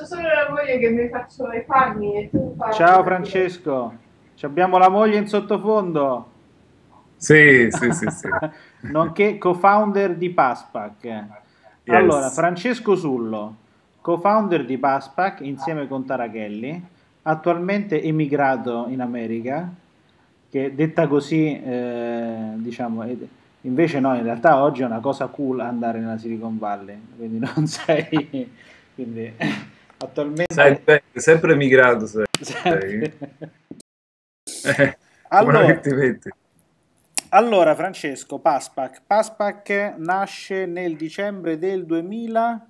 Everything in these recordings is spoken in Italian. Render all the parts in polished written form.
solo la moglie che mi faccio i panni e tu fai Ciao quello che vuoi. Francesco, abbiamo la moglie in sottofondo, Sì, sì, sì, sì. nonché co-founder di Paspac. Allora, Yes. Francesco Sullo, co-founder di Paspac insieme con Tarachelli, attualmente emigrato in America, che detta così, diciamo, invece no, in realtà oggi è una cosa cool andare nella Silicon Valley, quindi non sei, quindi Sai, attualmente sempre migrato sei. sempre. Come la Allora, metti, metti? allora, Francesco, Paspac nasce nel dicembre del 2000,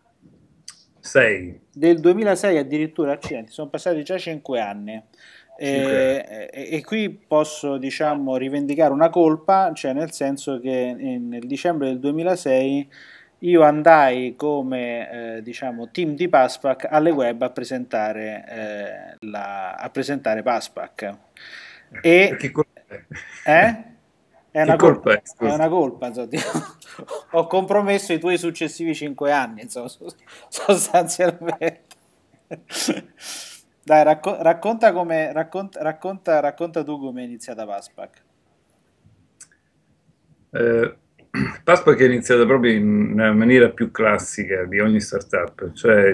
Sei, del 2006 addirittura, accidenti, sono passati già 5 anni. 5 anni. E qui posso, diciamo, rivendicare una colpa, cioè nel senso che nel dicembre del 2006 io andai come, diciamo, team di Paspac alle web a presentare, a presentare Paspac. E E che colpa è? eh? Che colpa è, È scusa? una colpa, insomma, ho compromesso i tuoi successivi 5 anni, insomma, sostanzialmente. Dai, racconta come, racconta tu come è iniziata Paspac. Eh, Pasqua che è iniziata proprio in una maniera più classica di ogni startup, cioè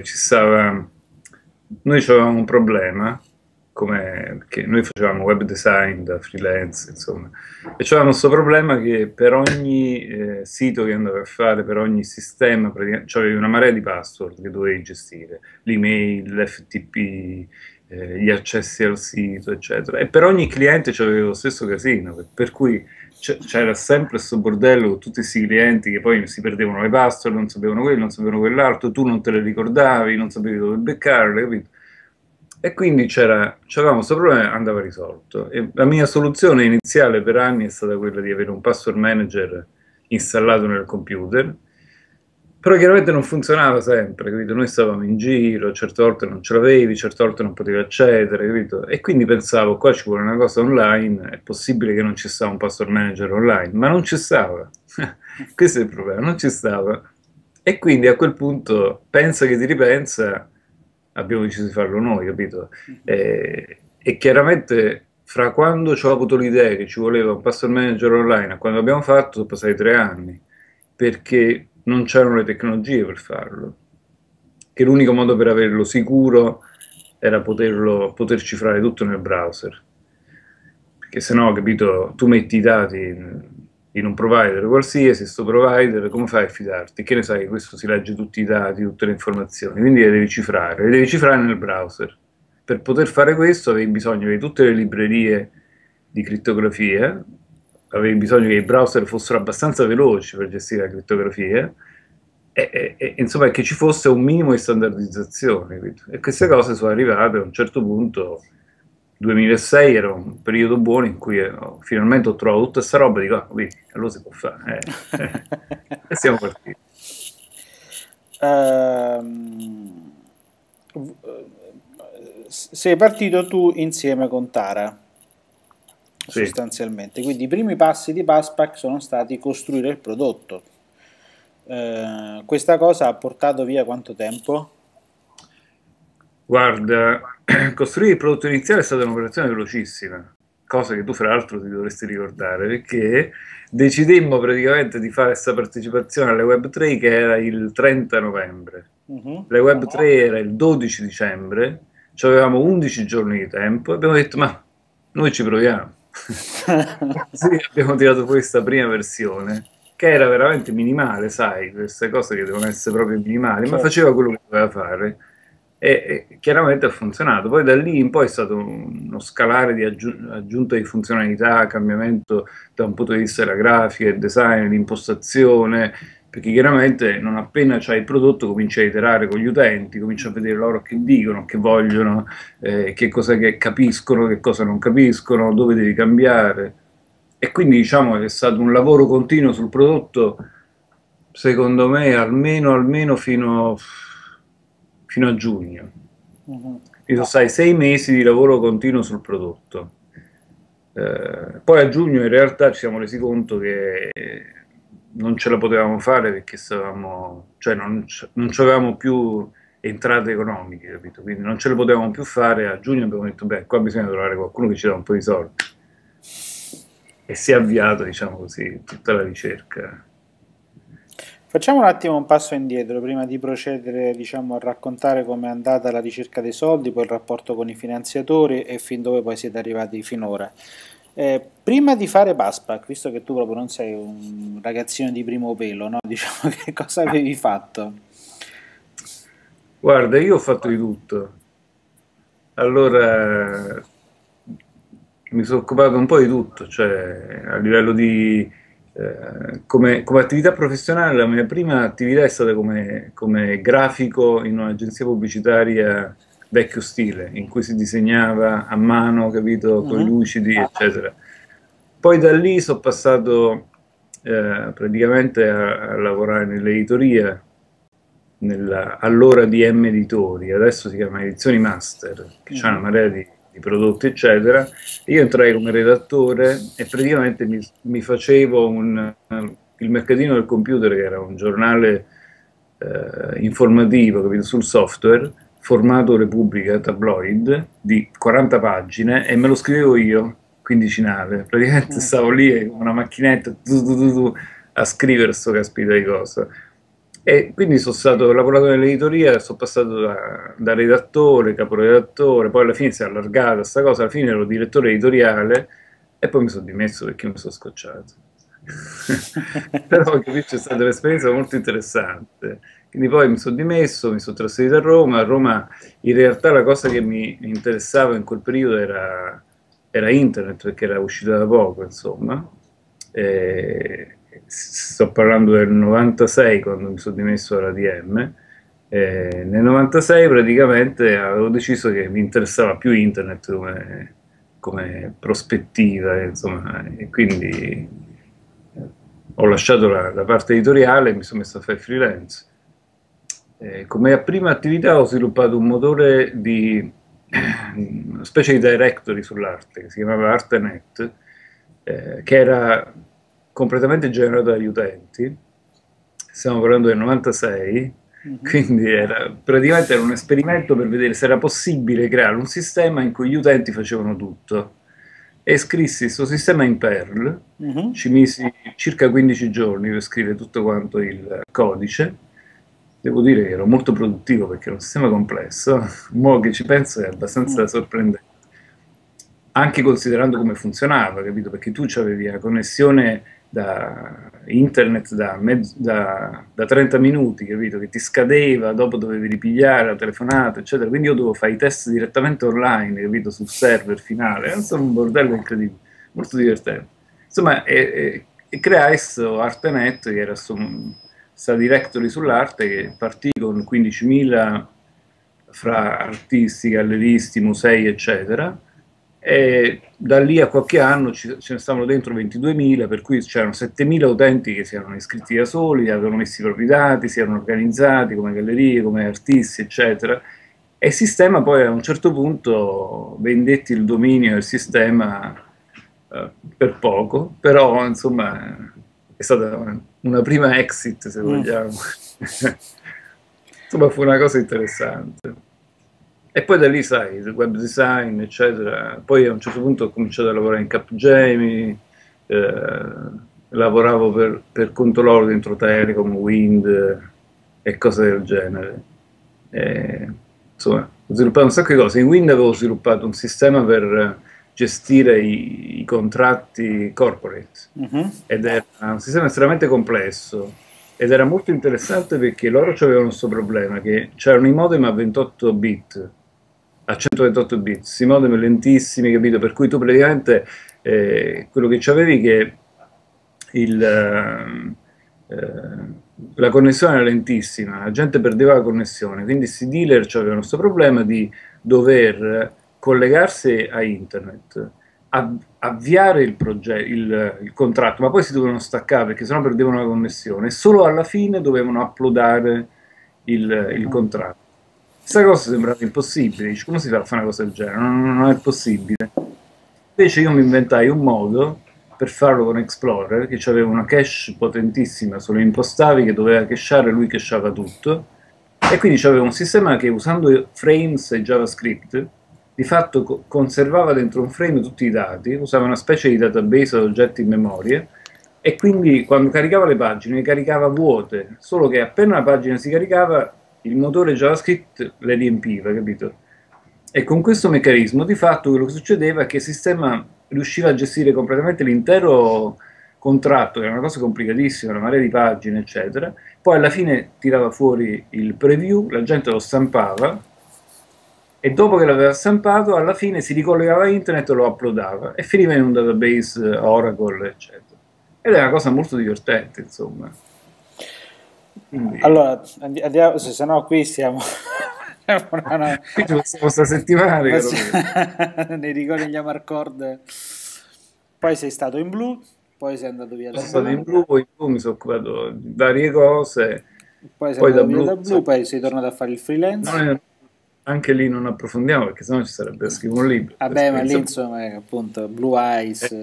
noi avevamo un problema, come che noi facevamo web design da freelance, insomma, e c'avevamo questo problema che per ogni sito che andavi a fare, per ogni sistema, c'avevi una marea di password che dovevi gestire, l'email, l'FTP, gli accessi al sito, eccetera. E per ogni cliente c'avevo lo stesso casino, per cui c'era sempre questo bordello con tutti questi clienti che poi si perdevano le password, non sapevano quello, non sapevano quell'altro, tu non te le ricordavi, non sapevi dove beccarle, capito? E quindi c'avevamo questo problema e andava risolto. E la mia soluzione iniziale per anni è stata quella di avere un password manager installato nel computer, però chiaramente non funzionava sempre, capito? Noi stavamo in giro, certe volte non ce l'avevi, certe volte non potevi accedere, capito? E quindi pensavo, qua ci vuole una cosa online, è possibile che non ci sta un password manager online, ma non ci stava. Questo è il problema, non ci stava. E quindi a quel punto, pensa che ti ripensa, abbiamo deciso di farlo noi, capito? E chiaramente fra quando ci ho avuto l'idea che ci voleva un password manager online a quando l'abbiamo fatto, sono passati 3 anni perché non c'erano le tecnologie per farlo. Che l'unico modo per averlo sicuro era poter cifrare tutto nel browser. Perché se no, capito, tu metti i dati in un provider qualsiasi, sto provider, come fai a fidarti? Che ne sai che questo si legge tutti i dati, tutte le informazioni, quindi le devi cifrare nel browser. Per poter fare questo avevi bisogno di tutte le librerie di crittografia, avevi bisogno che i browser fossero abbastanza veloci per gestire la crittografia insomma che ci fosse un minimo di standardizzazione, capito? E queste cose sono arrivate a un certo punto. 2006 era un periodo buono in cui finalmente ho trovato tutta questa roba e dico, ah, vedi, allora si può fare. E siamo partiti. Ehm, sei partito tu insieme con Tara, Sì. sostanzialmente. Quindi i primi passi di Paspac sono stati costruire il prodotto. Questa cosa ha portato via quanto tempo? Guarda, costruire il prodotto iniziale è stata un'operazione velocissima, cosa che tu fra l'altro ti dovresti ricordare, perché decidemmo praticamente di fare questa partecipazione alle Web3 che era il 30 novembre. Mhm. Le Web3 era il 12 dicembre, ci avevamo 11 giorni di tempo e abbiamo detto, ma noi ci proviamo. Sì, abbiamo tirato fuori questa prima versione, che era veramente minimale, sai, queste cose che devono essere proprio minimali, ma Certo. faceva quello che doveva fare e chiaramente ha funzionato. Poi da lì in poi è stato uno scalare di aggiunta di funzionalità, cambiamento da un punto di vista della grafica, il design, l'impostazione, perché chiaramente non appena c'hai il prodotto cominci a iterare con gli utenti, cominci a vedere loro che dicono, che vogliono, che cosa che capiscono, che cosa non capiscono, dove devi cambiare. E quindi diciamo che è stato un lavoro continuo sul prodotto, secondo me, almeno fino a giugno. Mhm. Quindi sono stati 6 mesi di lavoro continuo sul prodotto. Poi a giugno in realtà ci siamo resi conto che non ce la potevamo fare perché stavamo, cioè non avevamo più entrate economiche, capito? Quindi non ce le potevamo più fare. A giugno abbiamo detto, beh, qua bisogna trovare qualcuno che ci dà un po' di soldi. E si è avviato, diciamo così, tutta la ricerca. Facciamo un attimo un passo indietro prima di procedere, diciamo, a raccontare com'è andata la ricerca dei soldi, poi il rapporto con i finanziatori e fin dove poi siete arrivati finora. Prima di fare Baspac, visto che tu proprio non sei un ragazzino di primo pelo, no? Diciamo, che cosa avevi fatto? Guarda, io ho fatto di tutto. Allora, mi sono occupato un po' di tutto, cioè a livello di come attività professionale, la mia prima attività è stata come grafico in un'agenzia pubblicitaria vecchio stile, in cui si disegnava a mano, capito, con i Mhm. lucidi, eccetera. Poi da lì sono passato praticamente a lavorare nell'editoria, allora DM Editori, adesso si chiama Edizioni Master, che c'è una Mhm. marea di prodotti, eccetera. Io entrai come redattore e praticamente mi facevo il mercatino del computer, che era un giornale informativo, capito, sul software, formato Repubblica tabloid di 40 pagine e me lo scrivevo io, quindicinale. Praticamente Mm. stavo lì con una macchinetta a scrivere sto caspita di cosa. E quindi sono stato lavorato nell'editoria, sono passato da redattore, caporedattore, poi alla fine si è allargata questa cosa, alla fine ero direttore editoriale e poi mi sono dimesso perché mi sono scocciato. Però capisci, è stata un'esperienza molto interessante. Quindi poi mi sono dimesso, mi sono trasferito a Roma. A Roma in realtà la cosa che mi interessava in quel periodo era internet, perché era uscita da poco, insomma. Sto parlando del 96 quando mi sono dimesso alla DM. Nel 96 praticamente avevo deciso che mi interessava più internet come prospettiva, insomma, e quindi ho lasciato la parte editoriale e mi sono messo a fare freelance. Come prima attività ho sviluppato un motore di una specie di directory sull'arte che si chiamava ArtNet, che era completamente generato dagli utenti. Stiamo parlando del 96, Mhm. quindi praticamente era un esperimento per vedere se era possibile creare un sistema in cui gli utenti facevano tutto. E scrissi questo sistema in Perl, Mhm. ci misi circa 15 giorni per scrivere tutto quanto il codice. Devo dire che ero molto produttivo perché era un sistema complesso, mo che ci penso è abbastanza Mm. sorprendente, anche considerando come funzionava, capito? Perché tu avevi la connessione da internet da 30 minuti, capito? Che ti scadeva, dopo dovevi ripigliare la telefonata, eccetera. Quindi io dovevo fare i test direttamente online, capito? Sul server finale. È un bordello incredibile, molto divertente. Insomma, e creai questo ArtNet, che era questa directory sull'arte, che partì con 15.000 fra artisti, galleristi, musei, eccetera, e da lì a qualche anno ce ne stavano dentro 22.000, per cui c'erano 7.000 utenti che si erano iscritti da soli, avevano messo i propri dati, si erano organizzati come gallerie, come artisti, eccetera. E il sistema poi a un certo punto vendetti il dominio del sistema per poco, però insomma è stata una prima exit, se Mm. vogliamo. Insomma, fu una cosa interessante. E poi da lì, sai, il web design, eccetera. Poi a un certo punto ho cominciato a lavorare in Capgemini, eh, lavoravo per conto loro dentro Telecom, Wind e cose del genere. E, insomma, ho sviluppato un sacco di cose. In Wind avevo sviluppato un sistema per gestire i contratti corporate Mhm. ed era un sistema estremamente complesso ed era molto interessante perché loro avevano questo problema che c'erano i modem a 28 bit, a 128 bit, questi modem lentissimi, capito? Per cui tu praticamente quello che c'avevi che il, la connessione era lentissima, la gente perdeva la connessione, quindi questi dealer avevano questo problema di dover collegarsi a internet, avviare il contratto, ma poi si dovevano staccare perché sennò perdevano la connessione e solo alla fine dovevano uploadare il Mhm. contratto. Questa cosa sembrava impossibile, dici, come si fa a fare una cosa del genere? Non è possibile. Invece io mi inventai un modo per farlo con Explorer, che aveva una cache potentissima, se lo impostavi che doveva cacheare, lui cacheava tutto, E quindi c'aveva un sistema che usando frames e JavaScript di fatto conservava dentro un frame tutti i dati, usava una specie di database ad oggetti in memoria e quindi quando caricava le pagine le caricava vuote, solo che appena la pagina si caricava il motore JavaScript le riempiva, capito? E con questo meccanismo di fatto quello che succedeva è che il sistema riusciva a gestire completamente l'intero contratto, che era una cosa complicatissima, una marea di pagine, eccetera. Poi alla fine tirava fuori il preview, la gente lo stampava e dopo che l'aveva stampato, alla fine si ricollegava a internet e lo uploadava e finiva in un database Oracle, eccetera. Ed è una cosa molto divertente, insomma. Quindi... Allora, andiamo, se no qui stiamo... Qui ci possiamo stare settimane, nei ricordi gli Amarcord. Poi sei stato in Blu, poi sei andato via da Blu. Sono stato in Blu, poi in Blu mi sono occupato di varie cose. Poi sei andato via da Blu, poi sei tornato a fare il freelance. Anche lì non approfondiamo perché sennò ci sarebbe da scrivere un libro. Vabbè, ma lì insomma è appunto Blue Eyes.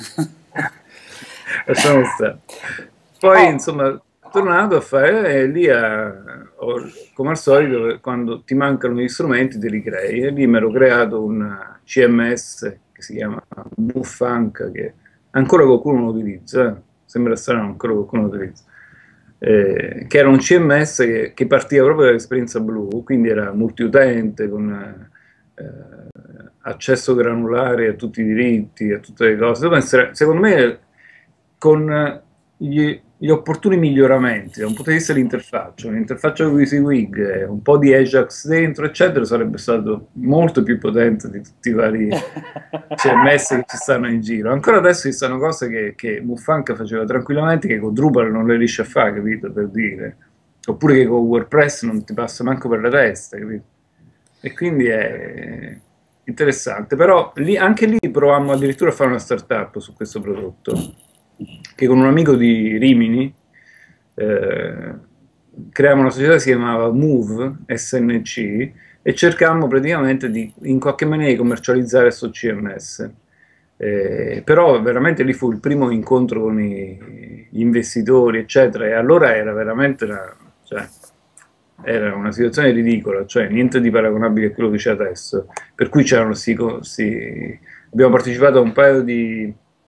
Lasciamo stare. Poi insomma tornato a fare lì come al solito quando ti mancano gli strumenti te li crei e lì mi ero creato un CMS che si chiama Buffanca che ancora qualcuno lo utilizza, sembra strano ancora qualcuno lo utilizza, che era un CMS che partiva proprio dall'esperienza Blu, quindi era multiutente con accesso granulare a tutti i diritti, a tutte le cose. Secondo me con gli opportuni miglioramenti da un punto di vista dell'interfaccia, un'interfaccia WYSIWYG, un po' di Ajax dentro, eccetera, sarebbe stato molto più potente di tutti i vari CMS che ci stanno in giro. Ancora adesso ci stanno cose che Muffanca faceva tranquillamente, che con Drupal non le riesce a fare, capito? Per dire. Oppure che con WordPress non ti passa manco per la testa, capito? E quindi è interessante. Però anche lì provammo addirittura a fare una startup su questo prodotto, che con un amico di Rimini creavamo una società che si chiamava Move SNC e cercammo praticamente di in qualche maniera di commercializzare questo CMS. Però veramente lì fu il primo incontro con gli investitori, eccetera, e allora era veramente era una situazione ridicola, cioè niente di paragonabile a quello che c'è adesso. Per cui c'erano abbiamo partecipato a un paio di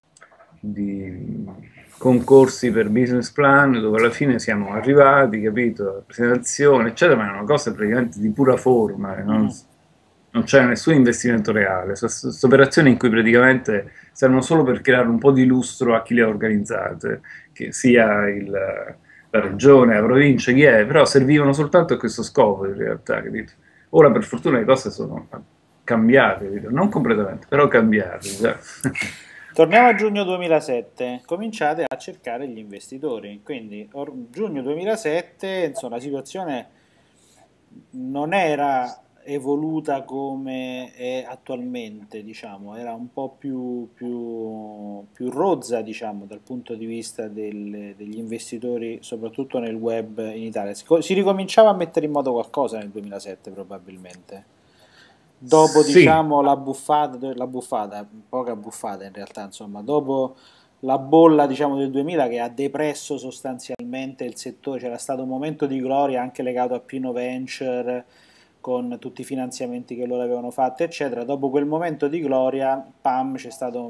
concorsi per business plan dove alla fine siamo arrivati, capito, la presentazione eccetera, ma erano cose praticamente di pura forma, non c'era nessun investimento reale, queste operazioni in cui praticamente servono solo per creare un po' di lustro a chi le ha organizzate, che sia la regione, la provincia, chi è, però servivano soltanto a questo scopo in realtà, capito? Ora per fortuna le cose sono cambiate, capito? Non completamente, però cambiate già. Torniamo a giugno 2007, cominciate a cercare gli investitori, quindi giugno 2007, insomma, la situazione non era evoluta come è attualmente, diciamo, era un po' più rozza, diciamo, dal punto di vista degli investitori, soprattutto nel web in Italia. Si ricominciava a mettere in moto qualcosa nel 2007 probabilmente. Dopo Sì. diciamo la buffata, poca buffata in realtà, insomma, dopo la bolla diciamo del 2000 che ha depresso sostanzialmente il settore, c'era stato un momento di gloria anche legato a Pino Venture con tutti i finanziamenti che loro avevano fatto eccetera. Dopo quel momento di gloria, pam, c'è stato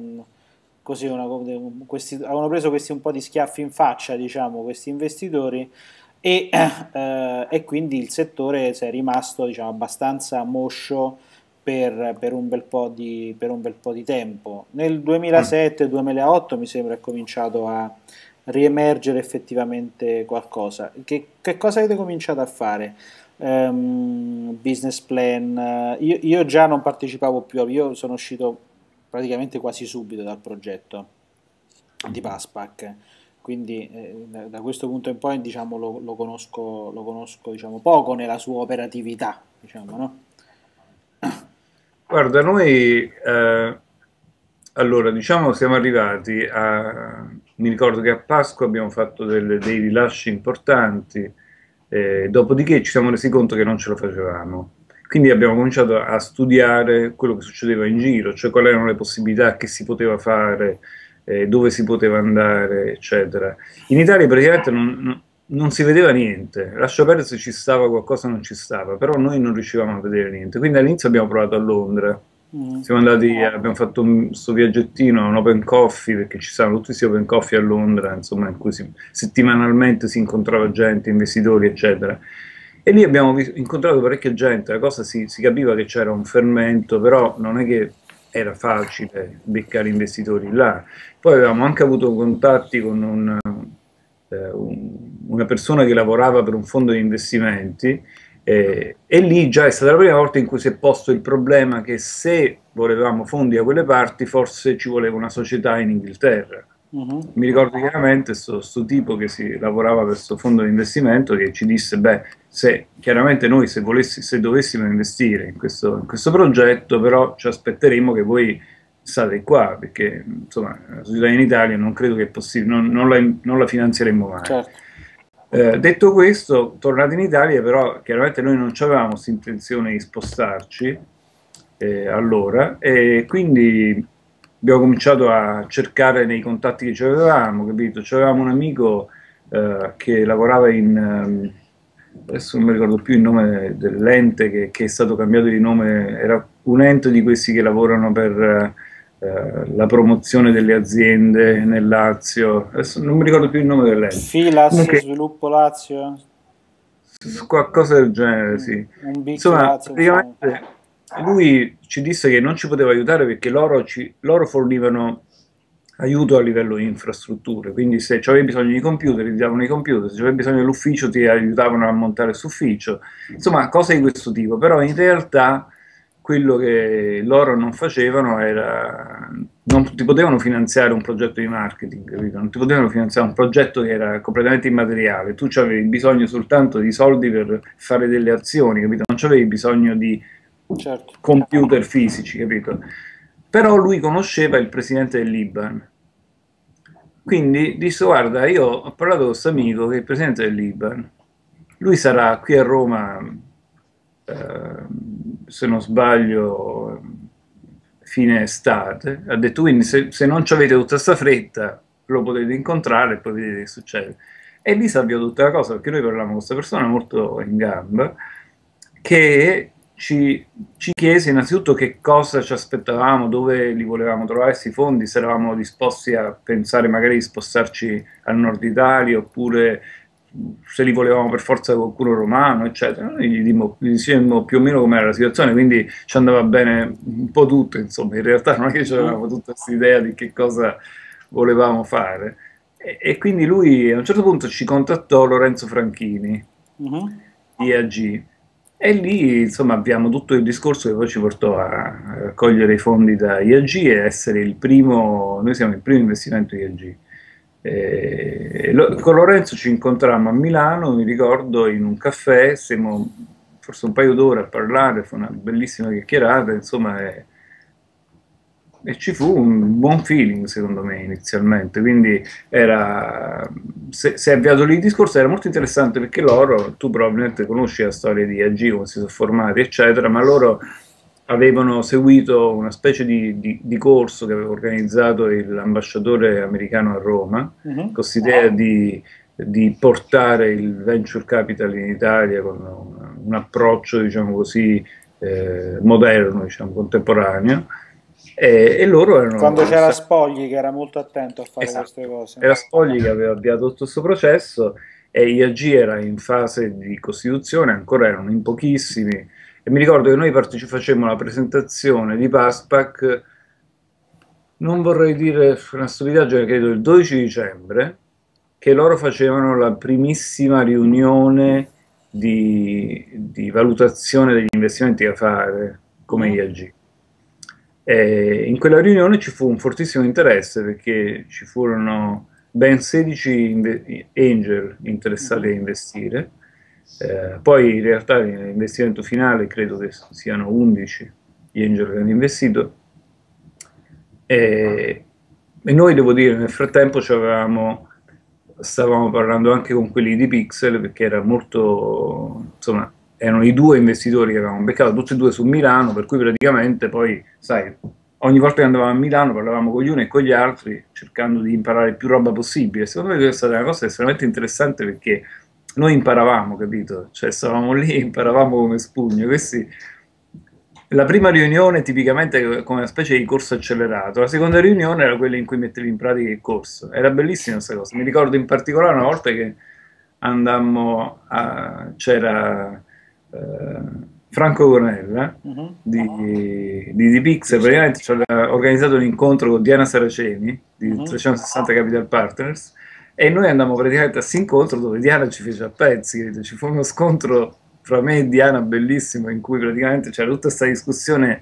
avevano preso questi un po' di schiaffi in faccia, diciamo, questi investitori e quindi il settore si è rimasto, diciamo, abbastanza moscio per un bel po' di tempo. Nel 2007-2008 mi sembra è cominciato a riemergere effettivamente qualcosa. Che cosa avete cominciato a fare? Business plan? Io già non partecipavo più, io sono uscito praticamente quasi subito dal progetto di Passpack, quindi da questo punto in poi diciamo, lo conosco diciamo, poco nella sua operatività, diciamo, no? Guarda, noi allora diciamo siamo arrivati mi ricordo che a Pasqua abbiamo fatto dei rilasci importanti, dopodiché ci siamo resi conto che non ce la facevamo. Quindi abbiamo cominciato a studiare quello che succedeva in giro, cioè quali erano le possibilità che si poteva fare, dove si poteva andare, eccetera. In Italia praticamente non si vedeva niente, lascia perdere se ci stava qualcosa o non ci stava, però noi non riuscivamo a vedere niente. Quindi all'inizio abbiamo provato a Londra, siamo andati, abbiamo fatto questo viaggettino, un open coffee, perché ci stavano tutti questi open coffee a Londra, insomma, in cui settimanalmente si incontrava gente, investitori, eccetera. E lì abbiamo incontrato parecchia gente, la cosa si capiva che c'era un fermento, però non è che era facile beccare investitori là. Poi avevamo anche avuto contatti con una persona che lavorava per un fondo di investimenti e lì già è stata la prima volta in cui si è posto il problema che se volevamo fondi da quelle parti forse ci voleva una società in Inghilterra. Mi ricordo chiaramente sto tipo che si lavorava per questo fondo di investimento che ci disse, beh, chiaramente noi se dovessimo investire in questo progetto, però ci aspetteremo che voi state qua, perché insomma la società in Italia non credo che è possibile, non la finanzieremo mai. Certo. Detto questo, tornati in Italia, però chiaramente noi non avevamo questa intenzione di spostarci allora, e quindi abbiamo cominciato a cercare nei contatti che avevamo, capito? C'avevamo un amico che lavorava adesso non mi ricordo più il nome dell'ente che è stato cambiato di nome, era un ente di questi che lavorano per la promozione delle aziende nel Lazio, adesso non mi ricordo più il nome dell'ente. Filas, Comunque, Sviluppo Lazio, qualcosa del genere, sì. un big Insomma, Lazio, insomma. praticamente lui ci disse che non ci poteva aiutare perché loro fornivano aiuto a livello di infrastrutture, quindi se avevi bisogno di computer ti davano i computer, se avevi bisogno dell'ufficio ti aiutavano a montare questo ufficio, insomma cose di questo tipo, però in realtà quello che loro non facevano era, non ti potevano finanziare un progetto di marketing, capito? Non ti potevano finanziare un progetto che era completamente immateriale, tu avevi bisogno soltanto di soldi per fare delle azioni, capito? Non avevi bisogno di Certo. computer fisici, capito? Però lui conosceva il presidente dell'Iban, quindi disse, guarda, io ho parlato con questo amico che è il presidente dell'Iban, lui sarà qui a Roma, se non sbaglio, fine estate, ha detto, quindi se non avete tutta questa fretta, lo potete incontrare e poi vedete che succede. E lì si avviò tutta la cosa, perché noi parlavamo con questa persona molto in gamba, che ci chiese innanzitutto che cosa ci aspettavamo, dove li volevamo trovare questi fondi, se eravamo disposti a pensare magari di spostarci al nord Italia, oppure se li volevamo per forza qualcuno romano, eccetera. Noi gli dicemmo più o meno com'era la situazione, quindi ci andava bene un po' tutto, insomma, in realtà non è che avevamo tutta questa idea di che cosa volevamo fare. E quindi lui a un certo punto ci contattò Lorenzo Franchini, di AG, e lì insomma abbiamo tutto il discorso che poi ci portò a raccogliere i fondi da IAG e essere il primo, noi siamo il primo investimento IAG. Con Lorenzo ci incontrammo a Milano, mi ricordo, in un caffè, stiamo forse un paio d'ore a parlare, fu una bellissima chiacchierata, insomma, e ci fu un buon feeling secondo me inizialmente, quindi se è avviato lì il discorso era molto interessante perché tu probabilmente conosci la storia di AG, come si sono formati eccetera, ma loro avevano seguito una specie di corso che aveva organizzato l'ambasciatore americano a Roma, con questa idea di portare il venture capital in Italia con un approccio diciamo così moderno, diciamo, contemporaneo. E loro erano... Quando c'era Spogli che era molto attento a fare queste cose. Era Spogli che aveva avviato tutto questo processo e IAG era in fase di costituzione, ancora erano in pochissimi. E mi ricordo che noi facemmo la presentazione di Paspac, non vorrei dire una stupidaggine, credo il 12 dicembre, che loro facevano la primissima riunione di valutazione degli investimenti da fare come IAG. In quella riunione ci fu un fortissimo interesse perché ci furono ben 16 angel interessati a investire, poi in realtà l'investimento finale credo che siano 11 gli angel che hanno investito, e noi devo dire nel frattempo stavamo parlando anche con quelli di Pixel perché era molto, insomma, erano i due investitori che avevamo beccato, tutti e due su Milano, per cui praticamente poi, sai, ogni volta che andavamo a Milano parlavamo con gli uni e con gli altri, cercando di imparare più roba possibile. Secondo me questa è una cosa estremamente interessante perché noi imparavamo, capito? Cioè stavamo lì e imparavamo come spugno. La prima riunione tipicamente è come una specie di corso accelerato, la seconda riunione era quella in cui mettevi in pratica il corso. Era bellissima questa cosa. Mi ricordo in particolare una volta che c'era Franco Gonella di Pixel, praticamente ci aveva organizzato un incontro con Diana Saraceni di 360 Capital Partners e noi andammo praticamente a questo incontro dove Diana ci fece a pezzi, capito? Ci fu uno scontro fra me e Diana bellissimo in cui praticamente c'era tutta questa discussione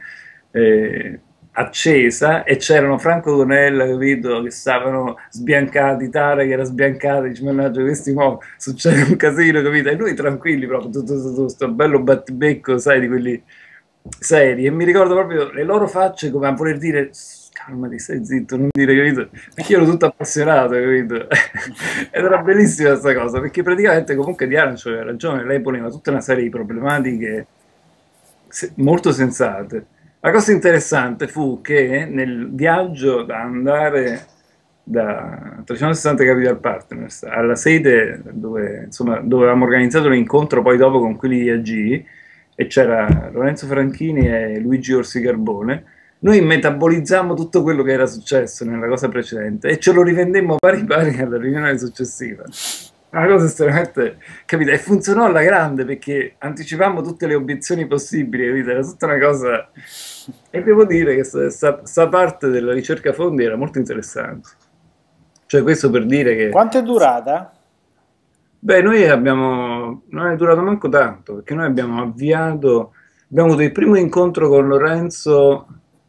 accesa e c'erano Franco Donella, capito, che stavano sbiancati, Tara che era sbiancata, dice mannaggia questi mo succede un casino, capito, e noi tranquilli proprio, tutto sto bello battibecco, sai, di quelli seri, e mi ricordo proprio le loro facce come a voler dire calmati, stai zitto, non dire, capito, perché io ero tutto appassionato, capito, ed era bellissima questa cosa, perché praticamente comunque Diana aveva ragione, lei poneva tutta una serie di problematiche molto sensate. La cosa interessante fu che nel viaggio da andare da 360 Capital Partners alla sede dove, insomma, dove avevamo organizzato l'incontro poi dopo con quelli di AG e c'era Lorenzo Franchini e Luigi Orsi Carbone, noi metabolizzammo tutto quello che era successo nella cosa precedente e ce lo rivendemmo pari pari alla riunione successiva. Una cosa estremamente, capito? E funzionò alla grande perché anticipammo tutte le obiezioni possibili, capito? Era tutta una cosa. E devo dire che questa parte della ricerca fondi era molto interessante. Cioè, questo per dire che. Quanto è durata? Beh, non è durato manco tanto, perché noi abbiamo avuto il primo incontro con Lorenzo,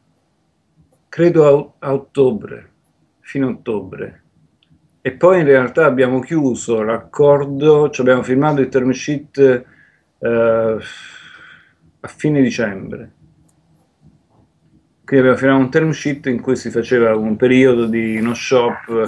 credo a ottobre, fino a ottobre. E poi in realtà abbiamo chiuso l'accordo, cioè abbiamo firmato il term sheet a fine dicembre. Quindi abbiamo firmato un term sheet in cui si faceva un periodo di no shop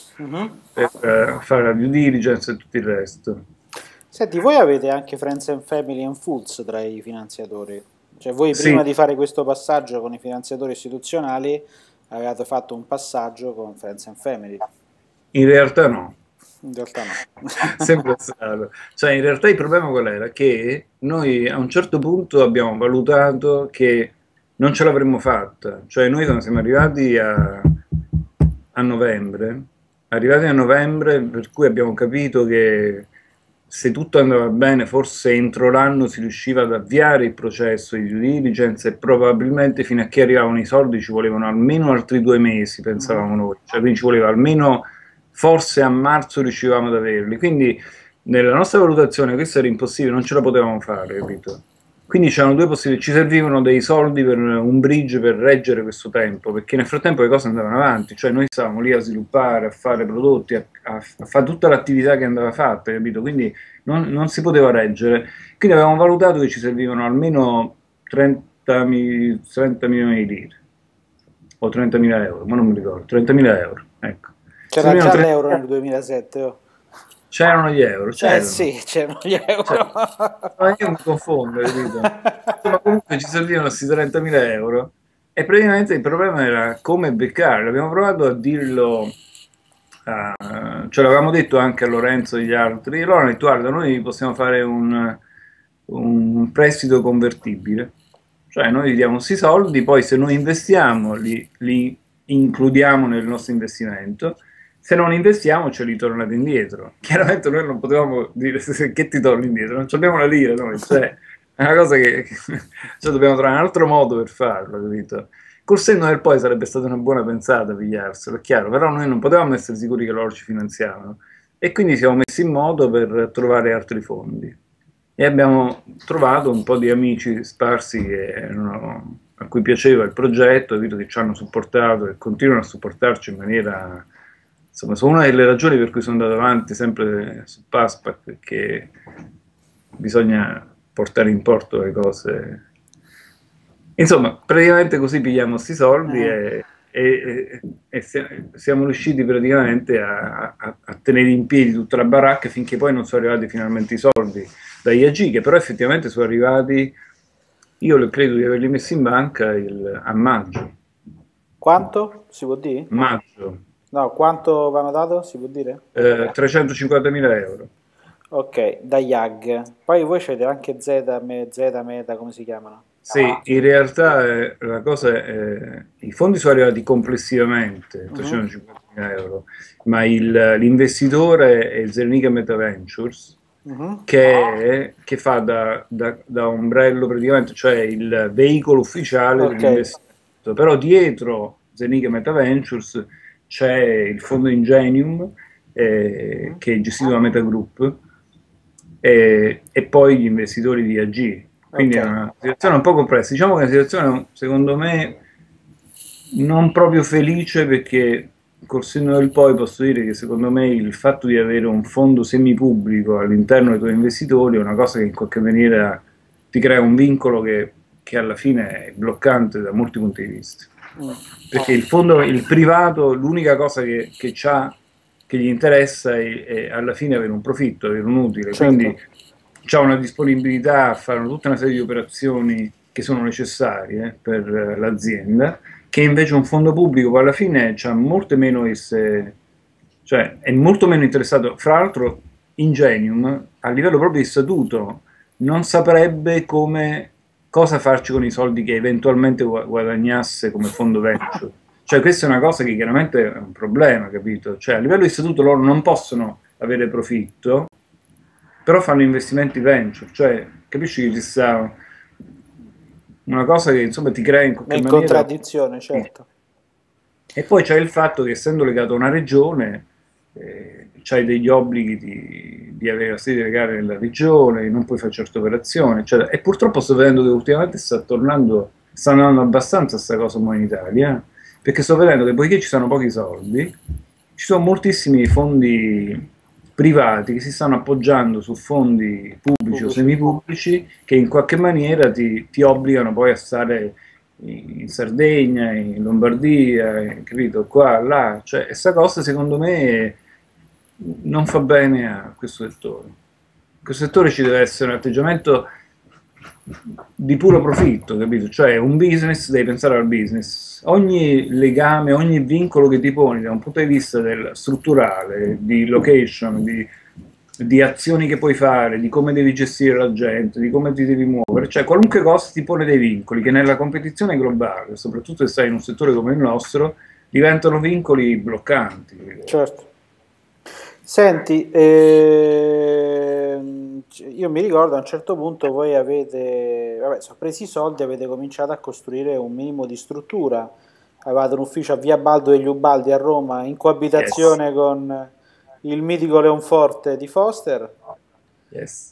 per fare la due diligence e tutto il resto. Senti, voi avete anche Friends and Family and Foods tra i finanziatori? Cioè voi prima di fare questo passaggio con i finanziatori istituzionali avevate fatto un passaggio con Friends and Family? In realtà no. In realtà no. Sempre stato. Cioè, in realtà il problema qual era? Che noi a un certo punto abbiamo valutato che non ce l'avremmo fatta. Cioè, noi quando siamo arrivati a novembre, per cui abbiamo capito che se tutto andava bene, forse entro l'anno si riusciva ad avviare il processo di due diligence e probabilmente fino a che arrivavano i soldi ci volevano almeno altri 2 mesi, pensavamo noi. Cioè, quindi ci voleva almeno. Forse a marzo riuscivamo ad averli, quindi nella nostra valutazione questo era impossibile, non ce la potevamo fare, capito? Quindi c'erano 2 possibilità, ci servivano dei soldi per un bridge per reggere questo tempo, perché nel frattempo le cose andavano avanti, cioè noi stavamo lì a sviluppare, a fare prodotti, a fare tutta l'attività che andava fatta, capito? Quindi non si poteva reggere, quindi avevamo valutato che ci servivano almeno 30 milioni di lire, o 30.000 euro, ma non mi ricordo, 30.000 euro, ecco. C'era già l'euro nel 2007? Oh. C'erano gli euro, c'erano. Sì, c'erano gli euro. Ma io mi confondo, capito? Ma comunque ci servivano questi 30.000 euro e praticamente il problema era come beccarli. Abbiamo provato a dirlo, ce l'avevamo detto anche a Lorenzo e agli altri, e loro hanno detto guarda, noi possiamo fare un prestito convertibile, cioè noi diamo questi soldi, poi se noi investiamo li includiamo nel nostro investimento. Se non investiamo ce li tornate indietro. Chiaramente noi non potevamo dire che ti torni indietro, non abbiamo la lira noi, cioè è una cosa che cioè, dobbiamo trovare un altro modo per farlo, capito? Col senno del poi sarebbe stata una buona pensata pigliarselo, è chiaro, però noi non potevamo essere sicuri che loro ci finanziavano e quindi siamo messi in modo per trovare altri fondi e abbiamo trovato un po' di amici sparsi a cui piaceva il progetto, capito, che ci hanno supportato e continuano a supportarci in maniera. Insomma, sono una delle ragioni per cui sono andato avanti sempre su Paspac, perché bisogna portare in porto le cose. Insomma, praticamente così pigliamo questi soldi e siamo riusciti praticamente a tenere in piedi tutta la baracca finché poi non sono arrivati finalmente i soldi da IAG, che però effettivamente sono arrivati, io credo di averli messi in banca a maggio. Quanto? Si può dire? maggio, No, quanto vanno dato? Si può dire? 350.000 euro. Ok, da YAG. Poi voi avete anche Z Meta, come si chiamano? Sì, in realtà la cosa i fondi sono arrivati complessivamente, Mhm, 350.000 euro, ma l'investitore è Zelnica Meta Ventures, mhm. che fa da ombrello praticamente, cioè il veicolo ufficiale Ok, dell'investimento. Però dietro Zelnica Meta Ventures c'è il fondo Ingenium, mhm. che è gestito da Meta Group, e poi gli investitori di AG. Quindi Ok, è una situazione un po' complessa. Diciamo che è una situazione, secondo me, non proprio felice perché col senno del poi posso dire che secondo me il fatto di avere un fondo semipubblico all'interno dei tuoi investitori è una cosa che in qualche maniera ti crea un vincolo che alla fine è bloccante da molti punti di vista. mm, Perché il fondo, il privato, l'unica cosa che c'ha, che gli interessa è alla fine avere un profitto, avere un utile, quindi certo. c'ha una disponibilità a fare tutta una serie di operazioni che sono necessarie per l'azienda, che invece un fondo pubblico poi alla fine c'ha molte meno esse, cioè è molto meno interessato. Fra l'altro, Ingenium a livello proprio di statuto non saprebbe come cosa farci con i soldi che eventualmente guadagnasse come fondo venture. Cioè, questa è una cosa che chiaramente è un problema, capito? Cioè, a livello di statuto loro non possono avere profitto, però fanno investimenti venture, cioè, capisci che ci sta una cosa che insomma ti crea in Ma qualche in maniera. contraddizione, certo. E poi c'è il fatto che essendo legato a una regione, c'hai degli obblighi di avere la sede legale nella regione, non puoi fare certe operazioni, eccetera. E purtroppo sto vedendo che ultimamente sta andando abbastanza questa cosa un po' in Italia, perché sto vedendo che poiché ci sono pochi soldi, ci sono moltissimi fondi privati che si stanno appoggiando su fondi pubblici o Pubblici. semipubblici che in qualche maniera ti obbligano poi a stare in Sardegna, in Lombardia, capito? Qua, là, cioè, questa cosa secondo me non fa bene a questo settore. In questo settore ci deve essere un atteggiamento di puro profitto, capito? Cioè un business, devi pensare al business. Ogni legame, ogni vincolo che ti poni da un punto di vista strutturale, di location, di azioni che puoi fare, di come devi gestire la gente, di come ti devi muovere, cioè qualunque cosa ti pone dei vincoli che nella competizione globale, soprattutto se stai in un settore come il nostro, diventano vincoli bloccanti. Certo. Senti, io mi ricordo a un certo punto voi avete, vabbè, sono presi i soldi, avete cominciato a costruire un minimo di struttura. Avevate un ufficio a Via Baldo degli Ubaldi a Roma, in Yes, coabitazione con il mitico Leonforte di Foster, yes.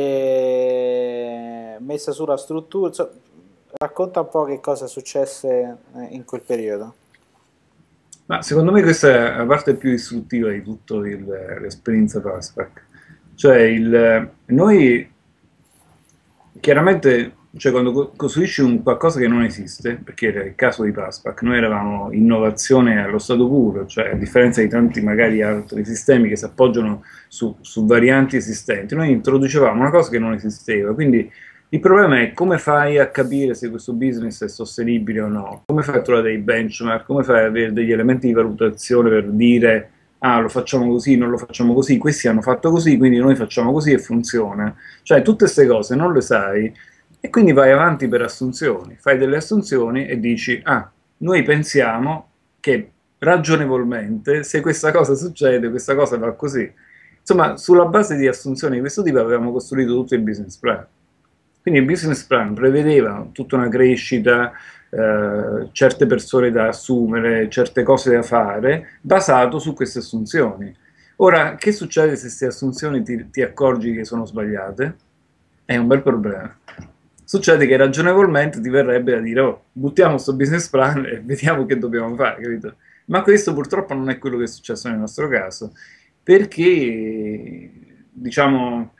e messa su la struttura. Racconta un po' che cosa successe in quel periodo. Ma secondo me questa è la parte più istruttiva di tutta l'esperienza Fastback. Cioè, noi chiaramente, cioè, quando costruisci un qualcosa che non esiste, perché era il caso di Fastback, noi eravamo innovazione allo stato puro, cioè a differenza di tanti magari altri sistemi che si appoggiano su varianti esistenti, noi introducevamo una cosa che non esisteva, quindi il problema è come fai a capire se questo business è sostenibile o no, come fai a trovare dei benchmark, come fai ad avere degli elementi di valutazione per dire ah, lo facciamo così, non lo facciamo così, questi hanno fatto così, quindi noi facciamo così e funziona. Cioè, tutte queste cose non le sai e quindi vai avanti per assunzioni, fai delle assunzioni e dici ah, noi pensiamo che ragionevolmente se questa cosa succede, questa cosa va così. Insomma, sulla base di assunzioni di questo tipo avevamo costruito tutto il business plan. Quindi il business plan prevedeva tutta una crescita, certe persone da assumere, certe cose da fare, basato su queste assunzioni. Ora, che succede se queste assunzioni ti accorgi che sono sbagliate? È un bel problema. Succede che ragionevolmente ti verrebbe da dire, oh, buttiamo questo business plan e vediamo che dobbiamo fare, capito? Ma questo purtroppo non è quello che è successo nel nostro caso, perché, diciamo,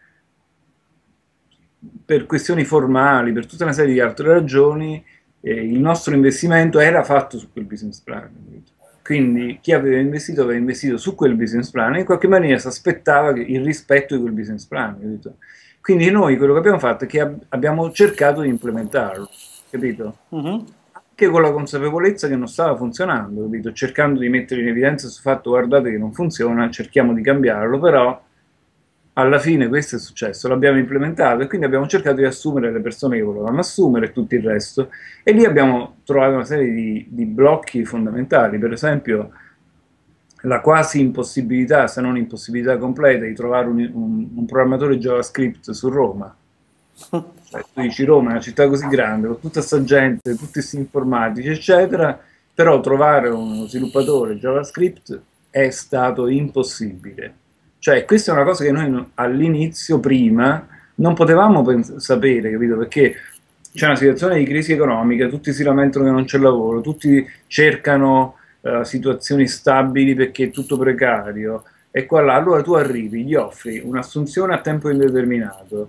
per questioni formali, per tutta una serie di altre ragioni, il nostro investimento era fatto su quel business plan. Quindi chi aveva investito su quel business plan e in qualche maniera si aspettava il rispetto di quel business plan. Capito? Quindi noi quello che abbiamo fatto è che abbiamo cercato di implementarlo, capito? Mhm. che con la consapevolezza che non stava funzionando, capito? Cercando di mettere in evidenza sul fatto, guardate che non funziona, cerchiamo di cambiarlo, però alla fine questo è successo, l'abbiamo implementato e quindi abbiamo cercato di assumere le persone che volevamo assumere e tutto il resto. E lì abbiamo trovato una serie di blocchi fondamentali, per esempio la quasi impossibilità, se non impossibilità completa, di trovare un programmatore JavaScript su Roma. Cioè, tu dici Roma è una città così grande, con tutta questa gente, tutti questi informatici, eccetera, però trovare uno sviluppatore JavaScript è stato impossibile. Cioè, questa è una cosa che noi all'inizio, prima, non potevamo sapere, capito? Perché c'è una situazione di crisi economica, tutti si lamentano che non c'è lavoro, tutti cercano situazioni stabili perché è tutto precario, e qua là, allora tu arrivi, gli offri un'assunzione a tempo indeterminato,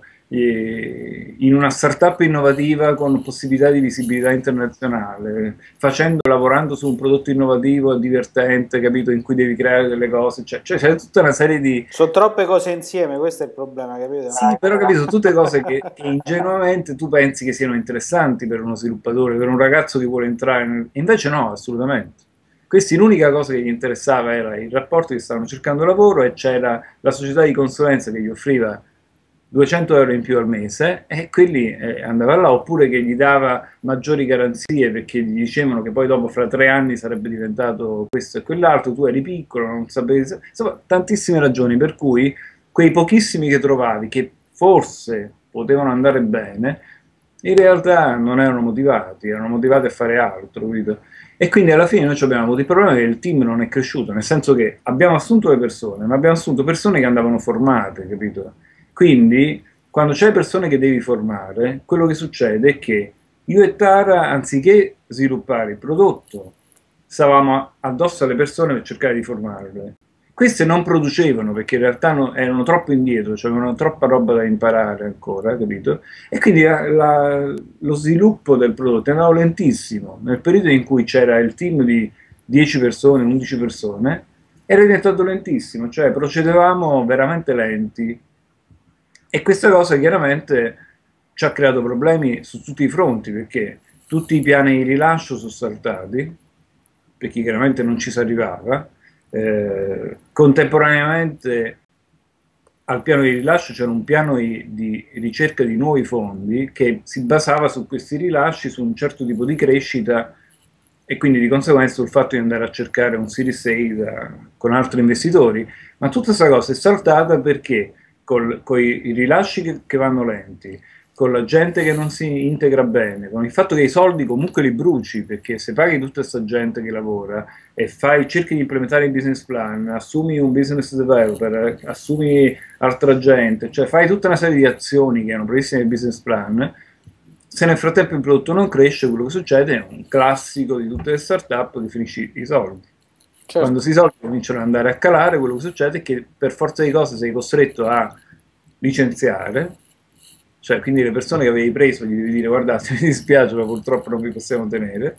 in una startup innovativa con possibilità di visibilità internazionale, lavorando su un prodotto innovativo, divertente, capito, in cui devi creare delle cose, cioè c'è tutta una serie di... Sono troppe cose insieme, questo è il problema, capito? Sì, però capito, tutte cose che ingenuamente tu pensi che siano interessanti per uno sviluppatore, per un ragazzo che vuole entrare, e invece no, assolutamente. Questi l'unica cosa che gli interessava era il rapporto che stavano cercando lavoro e c'era la società di consulenza che gli offriva 200 euro in più al mese e quelli andava là, oppure che gli dava maggiori garanzie perché gli dicevano che poi dopo fra 3 anni sarebbe diventato questo e quell'altro, tu eri piccolo, non sapevi... Insomma, tantissime ragioni per cui quei pochissimi che trovavi che forse potevano andare bene, in realtà non erano motivati a fare altro, capito? E quindi alla fine noi abbiamo avuto il problema che il team non è cresciuto, nel senso che abbiamo assunto le persone, ma abbiamo assunto persone che andavano formate, capito? Quindi, quando c'è persone che devi formare, quello che succede è che io e Tara, anziché sviluppare il prodotto, stavamo addosso alle persone per cercare di formarle. Queste non producevano perché in realtà erano troppo indietro, cioè avevano troppa roba da imparare ancora, capito? E quindi lo sviluppo del prodotto andava lentissimo. Nel periodo in cui c'era il team di 10 persone, 11 persone, era diventato lentissimo, cioè procedevamo veramente lenti. E questa cosa chiaramente ci ha creato problemi su tutti i fronti, perché tutti i piani di rilascio sono saltati, perché chiaramente non ci si arrivava. Contemporaneamente al piano di rilascio c'era un piano di ricerca di nuovi fondi che si basava su questi rilasci, su un certo tipo di crescita e quindi di conseguenza sul fatto di andare a cercare un Series A con altri investitori, ma tutta questa cosa è saltata perché con i rilasci che vanno lenti, con la gente che non si integra bene, con il fatto che i soldi comunque li bruci, perché se paghi tutta questa gente che lavora e cerchi di implementare il business plan, assumi un business developer, assumi altra gente, cioè fai tutta una serie di azioni che erano previste nel business plan, se nel frattempo il prodotto non cresce, quello che succede è un classico di tutte le start-up che finisci i soldi. Certo. Quando si soldi cominciano ad andare a calare, quello che succede è che per forza di cose sei costretto a licenziare, cioè quindi le persone che avevi preso gli devi dire guardate mi dispiace ma purtroppo non vi possiamo tenere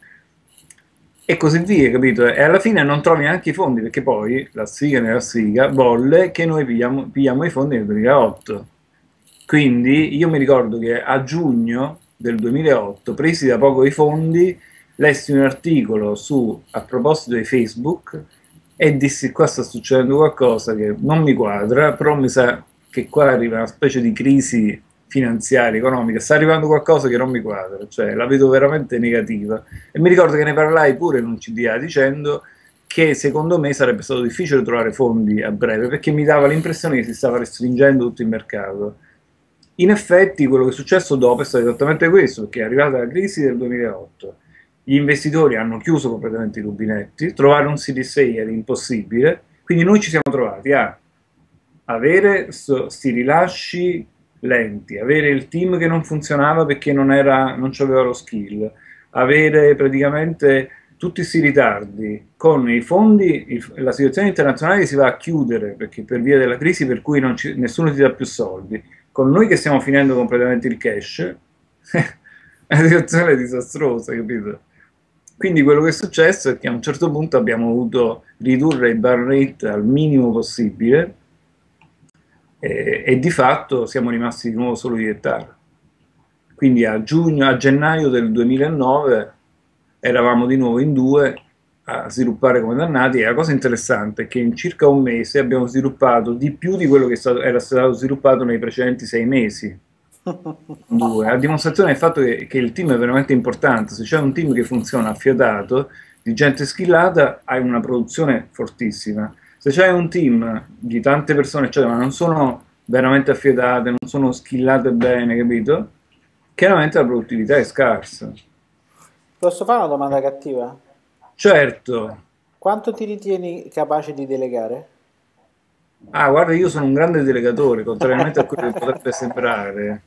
e così via, capito? E alla fine non trovi neanche i fondi perché poi la sfiga nella sfiga volle che noi pigliamo i fondi nel 2008. Quindi io mi ricordo che a giugno del 2008, presi da poco i fondi, lessi un articolo a proposito di Facebook e dissi qua sta succedendo qualcosa che non mi quadra, però mi sa che qua arriva una specie di crisi finanziaria, economica, sta arrivando qualcosa che non mi quadra, cioè la vedo veramente negativa. E mi ricordo che ne parlai pure in un CDA dicendo che secondo me sarebbe stato difficile trovare fondi a breve perché mi dava l'impressione che si stava restringendo tutto il mercato. In effetti quello che è successo dopo è stato esattamente questo, perché è arrivata la crisi del 2008, gli investitori hanno chiuso completamente i rubinetti, trovare un Series A era impossibile, quindi noi ci siamo trovati a avere questi rilasci lenti, avere il team che non funzionava perché non aveva lo skill, avere praticamente tutti questi ritardi, con i fondi, la situazione internazionale si va a chiudere perché per via della crisi per cui nessuno ti dà più soldi, con noi che stiamo finendo completamente il cash, è una situazione disastrosa, capito? Quindi quello che è successo è che a un certo punto abbiamo dovuto ridurre il burn rate al minimo possibile e di fatto siamo rimasti di nuovo solo io e Tara. Quindi a gennaio del 2009 eravamo di nuovo in due a sviluppare come dannati, e la cosa interessante è che in circa un mese abbiamo sviluppato di più di quello che era stato sviluppato nei precedenti 6 mesi. Due, a dimostrazione del fatto che il team è veramente importante. Se c'è un team che funziona affiatato, di gente skillata, hai una produzione fortissima. Se c'è un team di tante persone, eccetera, ma non sono veramente affiatate, non sono skillate bene, capito? Chiaramente la produttività è scarsa. Posso fare una domanda cattiva? Certo. Quanto ti ritieni capace di delegare? Ah, guarda, io sono un grande delegatore, contrariamente a quello che potrebbe sembrare.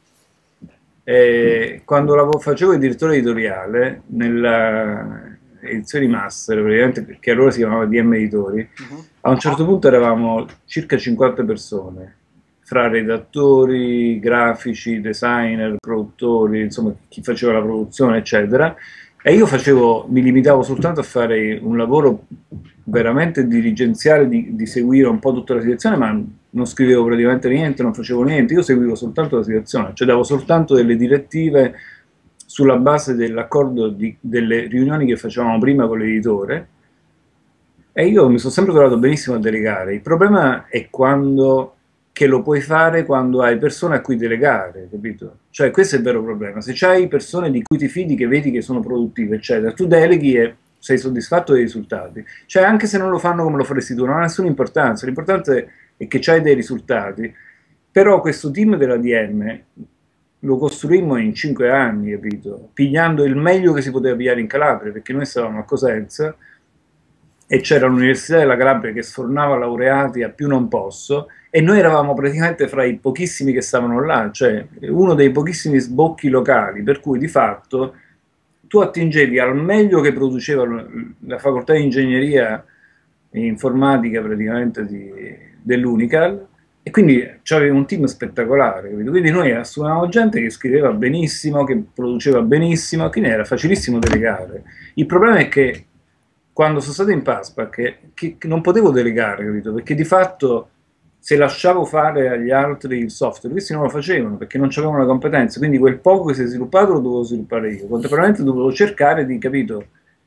Quando facevo il direttore editoriale, nella edizione di master, praticamente, che allora si chiamava DM Editori, a un certo punto eravamo circa 50 persone, fra redattori, grafici, designer, produttori, insomma, chi faceva la produzione, eccetera. E io mi limitavo soltanto a fare un lavoro veramente dirigenziale di seguire un po' tutta la situazione, ma non scrivevo praticamente niente, non facevo niente, io seguivo soltanto la situazione, cioè davo soltanto delle direttive sulla base dell'accordo delle riunioni che facevamo prima con l'editore, e io mi sono sempre trovato benissimo a delegare. Il problema è che lo puoi fare quando hai persone a cui delegare, capito? Cioè questo è il vero problema. Se hai persone di cui ti fidi, che vedi che sono produttive, eccetera, tu deleghi e sei soddisfatto dei risultati. Cioè anche se non lo fanno come lo faresti tu, non ha nessuna importanza. L'importante è che c'hai dei risultati. Però questo team della DM lo costruimmo in 5 anni, capito? Pigliando il meglio che si poteva pigliare in Calabria, perché noi stavamo a Cosenza e c'era l'Università della Calabria che sfornava laureati a più non posso, e noi eravamo praticamente fra i pochissimi che stavano là, cioè uno dei pochissimi sbocchi locali, per cui di fatto tu attingevi al meglio che produceva la facoltà di ingegneria e informatica praticamente dell'Unical, e quindi c'avevi un team spettacolare, capito? Quindi noi assumevamo gente che scriveva benissimo, che produceva benissimo, quindi era facilissimo delegare. Il problema è che quando sono stato in Paspa, che non potevo delegare, capito? Perché di fatto se lasciavo fare agli altri il software, questi non lo facevano perché non avevano le competenze, quindi quel poco che si è sviluppato lo dovevo sviluppare io. Contemporaneamente dovevo cercare di, capito,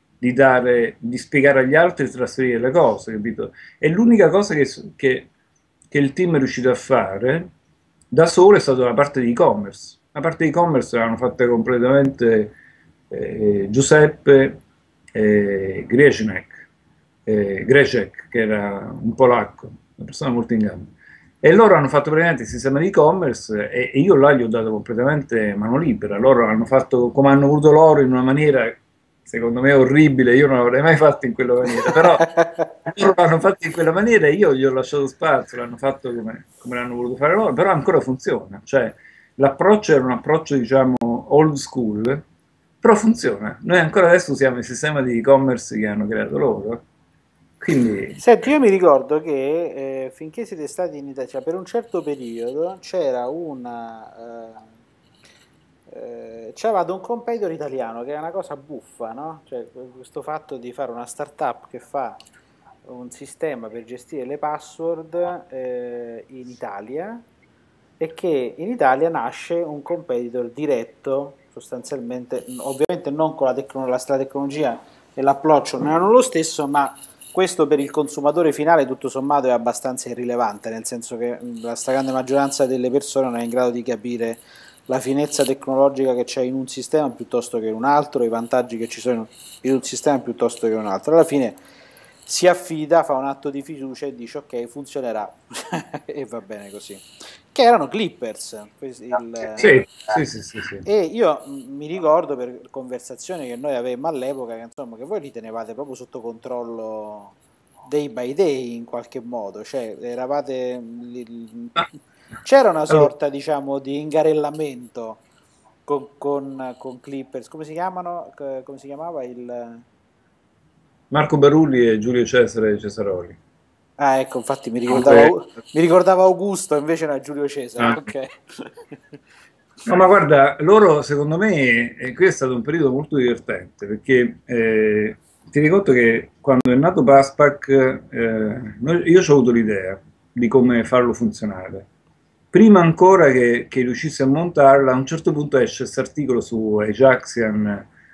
di spiegare agli altri e trasferire le cose, capito? E l'unica cosa che il team è riuscito a fare da solo è stata la parte di e-commerce. La parte di e-commerce l'hanno fatta completamente Giuseppe Grzesiek, che era un polacco, una persona molto in gamba. E loro hanno fatto praticamente il sistema di e-commerce, e io là gli ho dato completamente mano libera. Loro hanno fatto come hanno voluto loro, in una maniera secondo me orribile, io non l'avrei mai fatto in quella maniera, però loro l'hanno fatto in quella maniera e io gli ho lasciato spazio, l'hanno fatto come l'hanno voluto fare loro, però ancora funziona. Cioè l'approccio era un approccio, diciamo, old school, però funziona. Noi ancora adesso usiamo il sistema di e-commerce che hanno creato loro. Quindi Senti, io mi ricordo che finché siete stati in Italia, cioè per un certo periodo c'era c'avevate un competitor italiano che è una cosa buffa, no? Cioè questo fatto di fare una startup che fa un sistema per gestire le password in Italia, e che in Italia nasce un competitor diretto, sostanzialmente, ovviamente non con la tecnologia e l'approccio non erano lo stesso, ma questo per il consumatore finale tutto sommato è abbastanza irrilevante, nel senso che la stragrande maggioranza delle persone non è in grado di capire la finezza tecnologica che c'è in un sistema piuttosto che in un altro, i vantaggi che ci sono in un sistema piuttosto che in un altro. Alla fine si affida, fa un atto di fiducia e dice ok, funzionerà e va bene così. Che erano Clippers. sì, sì, sì. E io mi ricordo per conversazioni che noi avevamo all'epoca che, insomma, che voi li tenevate proprio sotto controllo day by day in qualche modo, cioè eravate c'era una sorta, diciamo, di ingarellamento con Clippers. Come si chiamano? Come si chiamava il Marco Barulli e Giulio Cesare Cesaroli. Ah, ecco, infatti mi ricordava Augusto, invece era Giulio Cesare, ok. No, ma guarda, loro secondo me, qui è stato un periodo molto divertente, perché ti rendi conto che quando è nato Paspac, io ho avuto l'idea di come farlo funzionare. Prima ancora che riuscissi a montarla, a un certo punto esce questo articolo su Ajaxian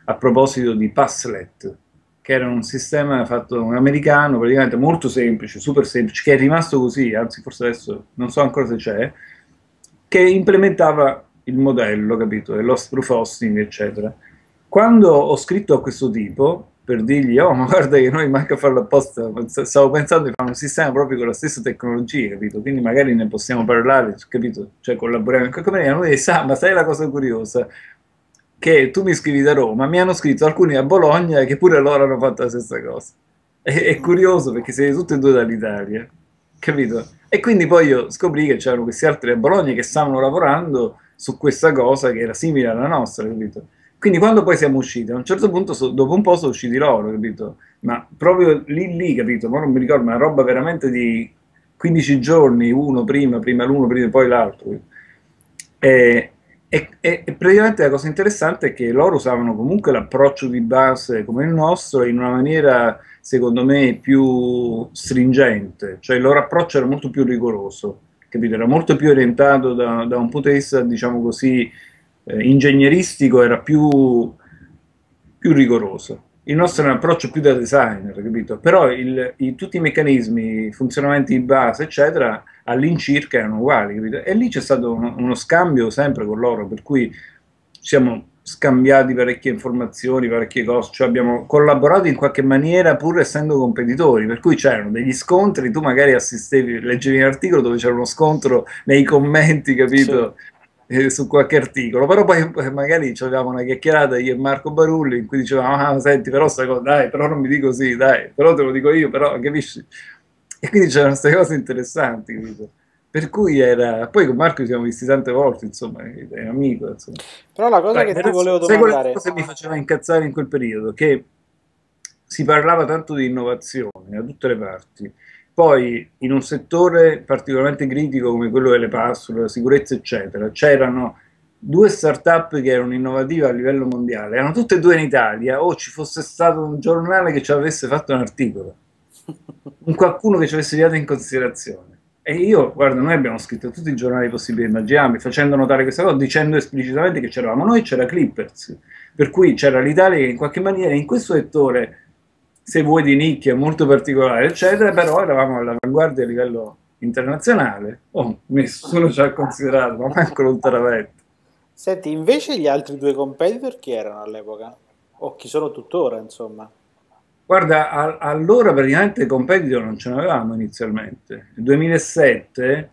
a proposito di Passlet, che era un sistema fatto un americano, praticamente molto semplice, super semplice, che è rimasto così, anzi forse adesso non so ancora se c'è, che implementava il modello, capito, e lo proof hosting, eccetera. Quando ho scritto a questo tipo, per dirgli, oh, ma guarda che noi manca a farlo apposta, stavo pensando di fare un sistema proprio con la stessa tecnologia, capito? Quindi magari ne possiamo parlare, capito? Cioè collaboriamo in qualche maniera. Lui sa, ma sai la cosa curiosa? Che tu mi scrivi da Roma, mi hanno scritto alcuni a Bologna che pure loro hanno fatto la stessa cosa. È curioso perché siete tutti e due dall'Italia, capito? E quindi poi io scoprì che c'erano questi altri a Bologna che stavano lavorando su questa cosa che era simile alla nostra, capito? Quindi quando poi siamo usciti, a un certo punto, dopo un po' sono usciti loro, capito? Ma proprio lì, capito? Ma non mi ricordo, ma una roba veramente di 15 giorni, uno prima l'uno, prima poi l'altro. E, e praticamente la cosa interessante è che loro usavano comunque l'approccio di base come il nostro in una maniera, secondo me, più stringente, cioè il loro approccio era molto più rigoroso, capito? Era molto più orientato da un punto di vista, diciamo così, ingegneristico, era più rigoroso. Il nostro è un approccio più da designer, capito? Però tutti i meccanismi, i funzionamenti di base, eccetera, all'incirca erano uguali, capito? E lì c'è stato uno scambio sempre con loro, per cui ci siamo scambiati parecchie informazioni, parecchie cose, cioè abbiamo collaborato in qualche maniera pur essendo competitori, per cui c'erano degli scontri, tu magari assistevi, leggevi un articolo dove c'era uno scontro nei commenti, capito? Sì. Su qualche articolo, però poi magari avevamo una chiacchierata io e Marco Barulli in cui dicevamo, ah senti però sta cosa, dai, però non mi dico così, dai, però te lo dico io, però capisci? E quindi c'erano queste cose interessanti, capito? Per cui era, poi con Marco ci siamo visti tante volte, insomma, è un amico, insomma. Però la cosa Dai, che ti volevo sai quelle domandare, cose mi faceva incazzare in quel periodo? Che si parlava tanto di innovazione da tutte le parti. Poi, in un settore particolarmente critico come quello delle password, la sicurezza, eccetera, c'erano due start-up che erano innovative a livello mondiale, erano tutte e due in Italia, o ci fosse stato un giornale che ci avesse fatto un articolo, un qualcuno che ci avesse dato in considerazione. E io, guarda, noi abbiamo scritto tutti i giornali possibili e immaginabili, facendo notare questa cosa, dicendo esplicitamente che c'eravamo noi, c'era Clippers, per cui c'era l'Italia che in qualche maniera in questo settore, se vuoi di nicchia, molto particolare, eccetera, però eravamo all'avanguardia a livello internazionale. Oh, nessuno ci ha considerato, ma manco lontanamente. senti, invece gli altri due competitor chi erano all'epoca? O chi sono tuttora, insomma? Guarda, allora praticamente competitor non ce n'avevamo inizialmente. Nel 2007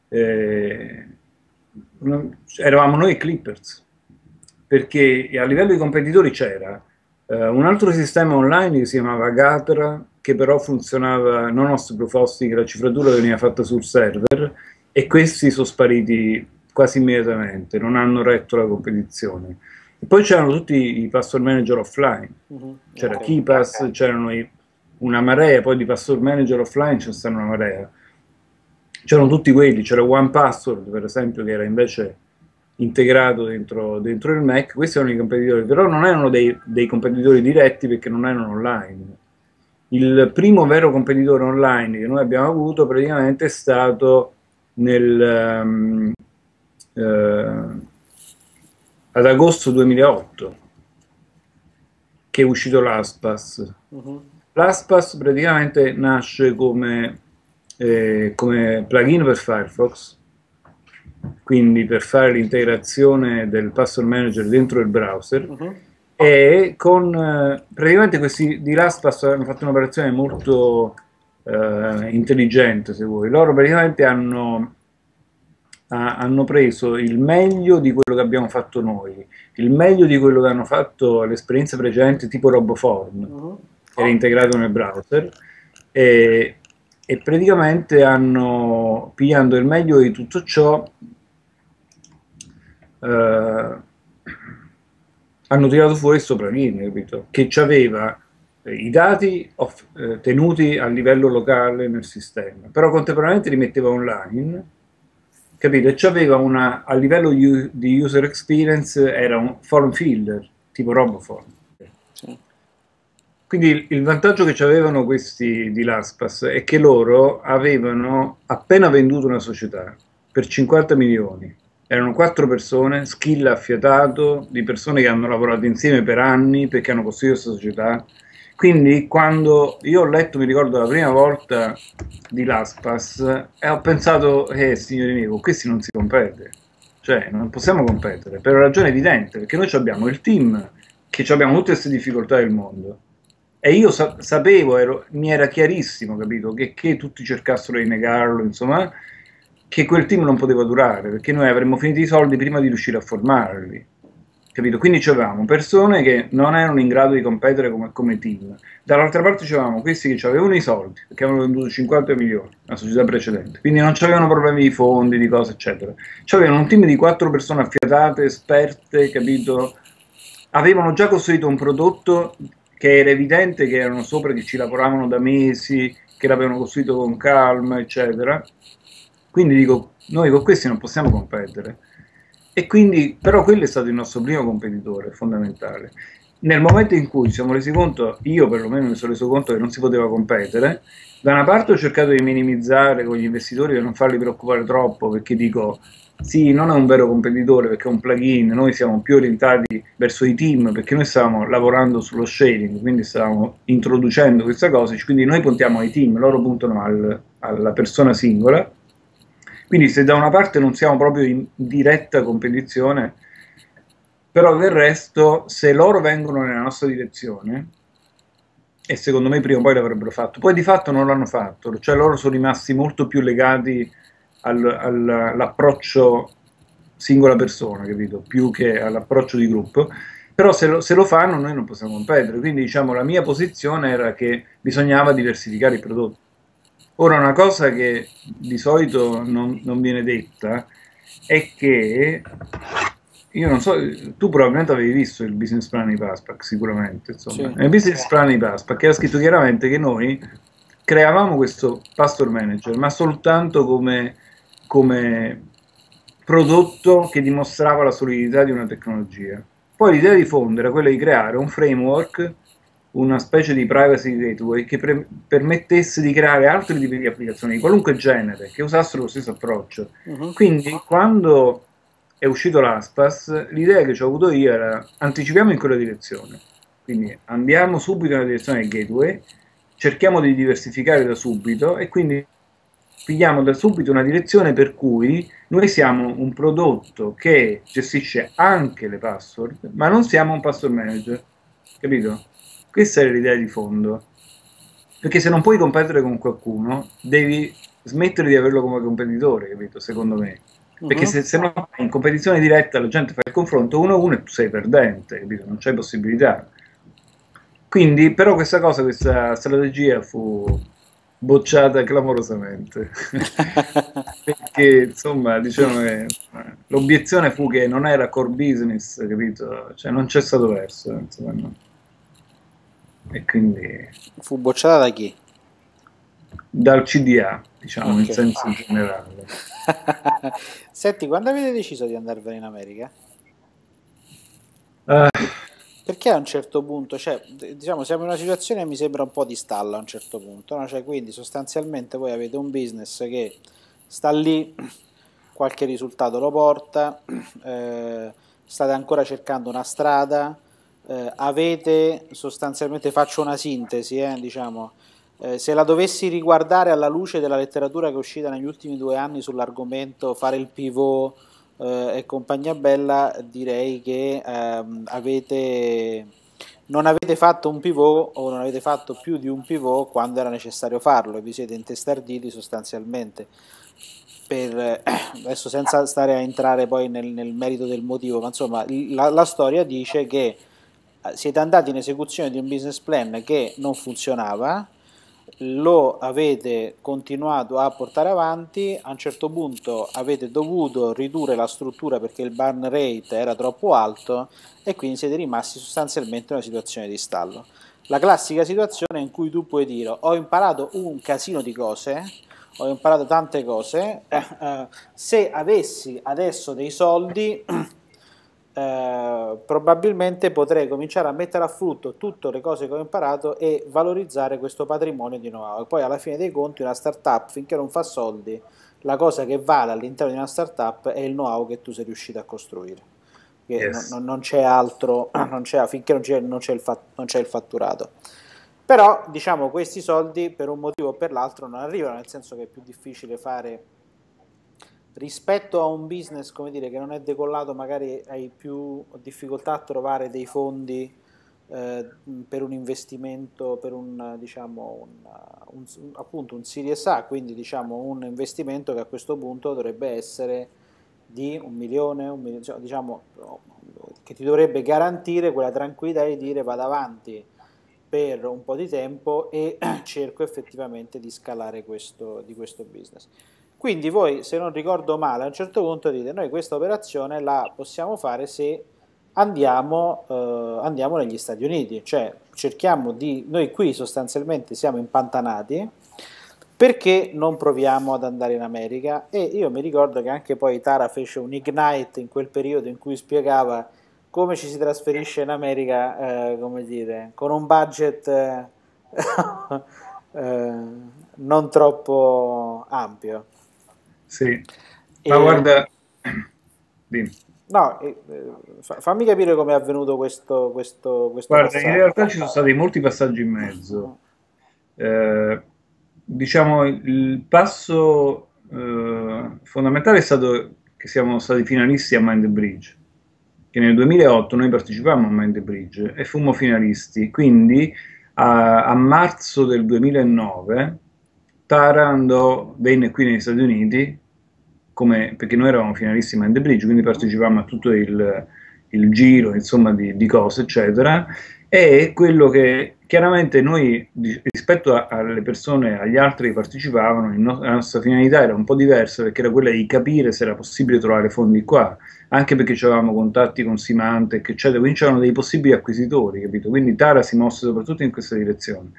eravamo noi Clippers, perché a livello di competitori c'era un altro sistema online che si chiamava Gatra, che però funzionava non su proof hosting, la cifratura veniva fatta sul server, e questi sono spariti quasi immediatamente, non hanno retto la competizione. E poi c'erano tutti i password manager offline, c'era Ok. KeePass, c'erano una marea, poi di password manager offline ce ne stanno una marea. C'erano tutti quelli, c'era OnePassword per esempio che era invece integrato dentro il Mac, questi erano i competitori, però non erano dei competitori diretti perché non erano online. Il primo vero competitore online che noi abbiamo avuto praticamente è stato ad agosto 2008, che è uscito l'ASPAS. L'ASPAS praticamente nasce come plugin per Firefox, quindi per fare l'integrazione del password manager dentro il browser, e con praticamente questi di LastPass hanno fatto un'operazione molto intelligente, se vuoi. Loro praticamente hanno preso il meglio di quello che abbiamo fatto noi, il meglio di quello che hanno fatto le esperienze precedenti tipo RoboForm, che era integrato nel browser, e praticamente hanno, pigliando il meglio di tutto ciò, hanno tirato fuori questo plugin, capito? Che aveva i dati tenuti a livello locale nel sistema, però contemporaneamente li metteva online, capito? E c'aveva a livello di user experience, era un form filler, tipo RoboForm. Sì. Quindi il vantaggio che avevano questi di LastPass è che loro avevano appena venduto una società per 50 milioni Erano 4 persone, skill affiatato, di persone che hanno lavorato insieme per anni perché hanno costruito questa società. Quindi quando io ho letto, mi ricordo la prima volta di LastPass, e ho pensato, signori miei, con questi non si compete. Cioè, non possiamo competere, per una ragione evidente, perché noi abbiamo il team, che abbiamo tutte queste difficoltà del mondo. E io sapevo, mi era chiarissimo, capito, che tutti cercassero di negarlo, insomma, che quel team non poteva durare, perché noi avremmo finito i soldi prima di riuscire a formarli, capito? Quindi avevamo persone che non erano in grado di competere come team. Dall'altra parte avevamo questi che avevano i soldi, perché avevano venduto 50 milioni, la società precedente, quindi non avevano problemi di fondi, di cose, eccetera. Avevano un team di 4 persone affiatate, esperte, capito? Avevano già costruito un prodotto che era evidente che erano sopra, che ci lavoravano da mesi, che l'avevano costruito con calma, eccetera. Quindi dico, noi con questi non possiamo competere. E quindi, però quello è stato il nostro primo competitore fondamentale. Nel momento in cui ci siamo resi conto, io perlomeno mi sono reso conto che non si poteva competere, da una parte ho cercato di minimizzare con gli investitori per non farli preoccupare troppo, perché dico, sì, non è un vero competitore perché è un plugin, noi siamo più orientati verso i team perché noi stavamo lavorando sullo sharing, quindi stavamo introducendo questa cosa, quindi noi puntiamo ai team, loro puntano alla persona singola. Quindi se da una parte non siamo proprio in diretta competizione, però del resto, se loro vengono nella nostra direzione, e secondo me prima o poi l'avrebbero fatto, poi di fatto non l'hanno fatto, cioè loro sono rimasti molto più legati all'approccio singola persona, capito? Più che all'approccio di gruppo. Però se lo fanno noi non possiamo competere, quindi diciamo la mia posizione era che bisognava diversificare i prodotti. Ora, una cosa che di solito non viene detta è che, io non so, tu probabilmente avevi visto il business plan di Paspac, sicuramente, insomma. Sì. Nel business plan di Paspac era scritto chiaramente che noi creavamo questo password manager, ma soltanto come prodotto che dimostrava la solidità di una tecnologia. Poi l'idea di fondo era quella di creare un framework, una specie di privacy gateway che permettesse di creare altri tipi di applicazioni di qualunque genere che usassero lo stesso approccio. Quindi quando è uscito l'Aspas, l'idea che ci ho avuto io era anticipiamo in quella direzione, quindi andiamo subito nella direzione del gateway, cerchiamo di diversificare da subito e quindi pigliamo da subito una direzione per cui noi siamo un prodotto che gestisce anche le password, ma non siamo un password manager, capito? Questa è l'idea di fondo, perché se non puoi competere con qualcuno, devi smettere di averlo come competitore, capito? Secondo me. Perché se no in competizione diretta la gente fa il confronto 1-1 e tu sei perdente, capito? Non c'è possibilità. Quindi, però questa strategia fu bocciata clamorosamente. Perché, insomma, diciamo che l'obiezione fu che non era core business, capito? Cioè non c'è stato verso, insomma, no. E quindi fu bocciata da chi? Dal CDA, diciamo, in senso generale. Senti, quando avete deciso di andarvene in America? Perché a un certo punto, cioè, diciamo, siamo in una situazione che mi sembra un po' di stallo a un certo punto, no? Cioè, quindi sostanzialmente voi avete un business che sta lì, qualche risultato lo porta, state ancora cercando una strada, avete sostanzialmente, faccio una sintesi, diciamo, se la dovessi riguardare alla luce della letteratura che è uscita negli ultimi 2 anni sull'argomento fare il pivot e compagnia bella, direi che non avete fatto un pivot o non avete fatto più di un pivot quando era necessario farlo e vi siete intestarditi sostanzialmente adesso senza stare a entrare poi nel merito del motivo, ma insomma la storia dice che siete andati in esecuzione di un business plan che non funzionava, lo avete continuato a portare avanti, a un certo punto avete dovuto ridurre la struttura perché il burn rate era troppo alto e quindi siete rimasti sostanzialmente in una situazione di stallo. La classica situazione in cui tu puoi dire ho imparato un casino di cose, ho imparato tante cose, se avessi adesso dei soldi probabilmente potrei cominciare a mettere a frutto tutte le cose che ho imparato e valorizzare questo patrimonio di know-how. E poi alla fine dei conti una startup finché non fa soldi la cosa che vale all'interno di una startup è il know-how che tu sei riuscito a costruire. Non c'è altro, finché non c'è il fatturato. Però, diciamo, questi soldi per un motivo o per l'altro non arrivano, nel senso che è più difficile fare, rispetto a un business, come dire, che non è decollato, magari hai più difficoltà a trovare dei fondi per un investimento, per appunto un Series A, quindi diciamo un investimento che a questo punto dovrebbe essere di 1 milione, diciamo, che ti dovrebbe garantire quella tranquillità di dire vado avanti per un po' di tempo e cerco effettivamente di scalare questo business. Quindi voi, se non ricordo male, a un certo punto dite noi questa operazione la possiamo fare se andiamo negli Stati Uniti, cioè noi qui sostanzialmente siamo impantanati, perché non proviamo ad andare in America? E io mi ricordo che anche poi Tara fece un Ignite in quel periodo in cui spiegava come ci si trasferisce in America, come dire, con un budget non troppo ampio. Sì, ma guarda, dimmi. No, fammi capire come è avvenuto questo Guarda, passaggio. in realtà ci sono stati molti passaggi in mezzo. Diciamo, il passo fondamentale è stato che siamo stati finalisti a Mind the Bridge, che nel 2008 noi partecipammo a Mind the Bridge e fummo finalisti, quindi a marzo del 2009 Tara venne qui negli Stati Uniti, perché noi eravamo finalisti a Mind the Bridge, quindi partecipavamo a tutto il giro, insomma, di cose, eccetera, e quello che chiaramente noi, rispetto alle persone, agli altri che partecipavano, la nostra finalità era un po' diversa, perché era quella di capire se era possibile trovare fondi qua, anche perché avevamo contatti con Symantec, eccetera, quindi c'erano dei possibili acquisitori, capito? Quindi Tara si mosse soprattutto in questa direzione.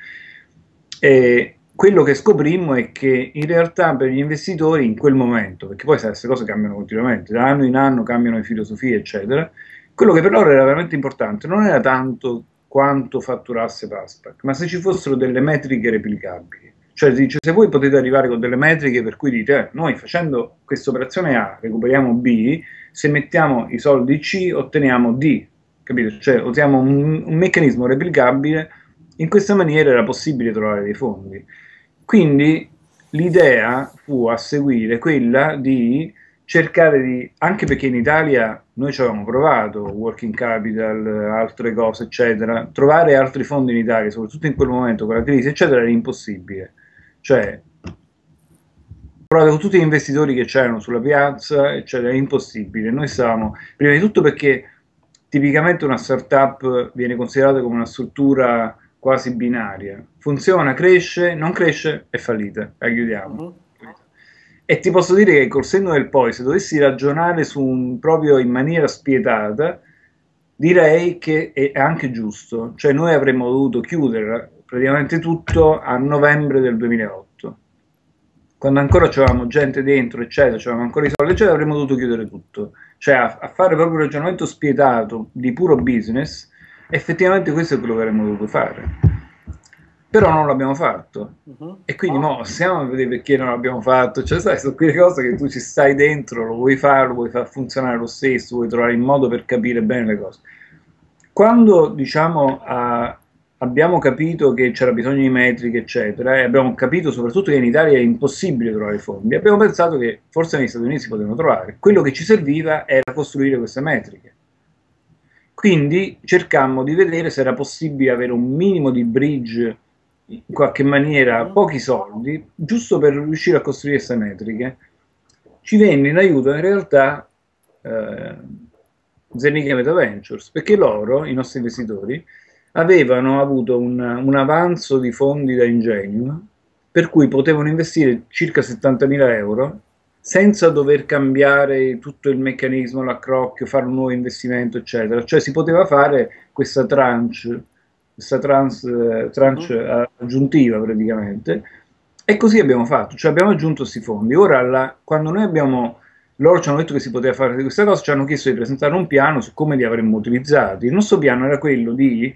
E quello che scoprimmo è che in realtà per gli investitori in quel momento, perché poi queste cose cambiano continuamente, da anno in anno cambiano le filosofie, eccetera, quello che per loro era veramente importante non era tanto quanto fatturasse Passpaq, ma se ci fossero delle metriche replicabili. Cioè dice, se voi potete arrivare con delle metriche per cui dite, noi facendo questa operazione A recuperiamo B, se mettiamo i soldi C otteniamo D, capito? Cioè usiamo un meccanismo replicabile, in questa maniera era possibile trovare dei fondi. Quindi l'idea fu a seguire quella di cercare di, anche perché in Italia noi ci avevamo provato, working capital, altre cose, eccetera, trovare altri fondi in Italia, soprattutto in quel momento con la crisi, eccetera, era impossibile. Cioè, provate con tutti gli investitori che c'erano sulla piazza, eccetera, è impossibile. Noi stavamo, prima di tutto perché tipicamente una startup viene considerata come una struttura quasi binaria. Funziona, cresce, non cresce, è fallita, la chiudiamo. E ti posso dire che col senno del poi, se dovessi ragionare proprio in maniera spietata, direi che è anche giusto. Cioè noi avremmo dovuto chiudere praticamente tutto a novembre del 2008. Quando ancora c'avevamo gente dentro, eccetera, c'avevamo ancora i soldi, eccetera, avremmo dovuto chiudere tutto. Cioè a fare proprio un ragionamento spietato di puro business, effettivamente questo è quello che avremmo dovuto fare. Però non l'abbiamo fatto. E quindi mo stiamo a vedere perché non l'abbiamo fatto. Cioè, sai, sono quelle cose che tu ci stai dentro, lo vuoi fare, lo vuoi far funzionare lo stesso, vuoi trovare il modo per capire bene le cose. Quando, diciamo, abbiamo capito che c'era bisogno di metriche, eccetera, e abbiamo capito soprattutto che in Italia è impossibile trovare fondi, abbiamo pensato che forse negli Stati Uniti si potevano trovare. Quello che ci serviva era costruire queste metriche. Quindi cercammo di vedere se era possibile avere un minimo di bridge, in qualche maniera, pochi soldi, giusto per riuscire a costruire queste metriche. Ci venne in aiuto in realtà Zernica Meta Ventures, perché loro, i nostri investitori, avevano avuto un avanzo di fondi da Ingenium, per cui potevano investire circa 70.000 euro senza dover cambiare tutto il meccanismo, l'accrocchio, fare un nuovo investimento, eccetera. Cioè si poteva fare questa tranche aggiuntiva praticamente, e così abbiamo fatto, cioè abbiamo aggiunto questi fondi. Ora, quando loro ci hanno detto che si poteva fare questa cosa, ci hanno chiesto di presentare un piano su come li avremmo utilizzati. Il nostro piano era quello di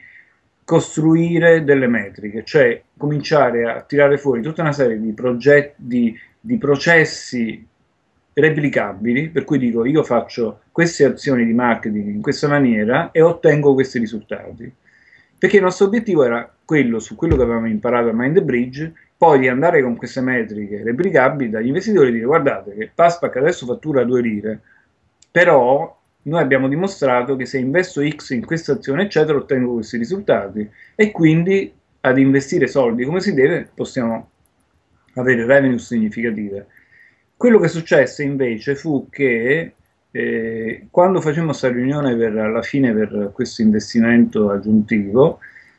costruire delle metriche, cioè cominciare a tirare fuori tutta una serie di progetti, di processi replicabili, per cui dico io faccio queste azioni di marketing in questa maniera e ottengo questi risultati. Perché il nostro obiettivo era quello, su quello che avevamo imparato a Mind the Bridge, poi di andare con queste metriche replicabili dagli investitori e dire guardate che PassPack adesso fattura 2 lire, però noi abbiamo dimostrato che se investo X in questa azione eccetera ottengo questi risultati e quindi ad investire soldi come si deve possiamo avere revenue significative. Quello che successe invece fu che quando facemmo questa riunione alla fine per questo investimento aggiuntivo,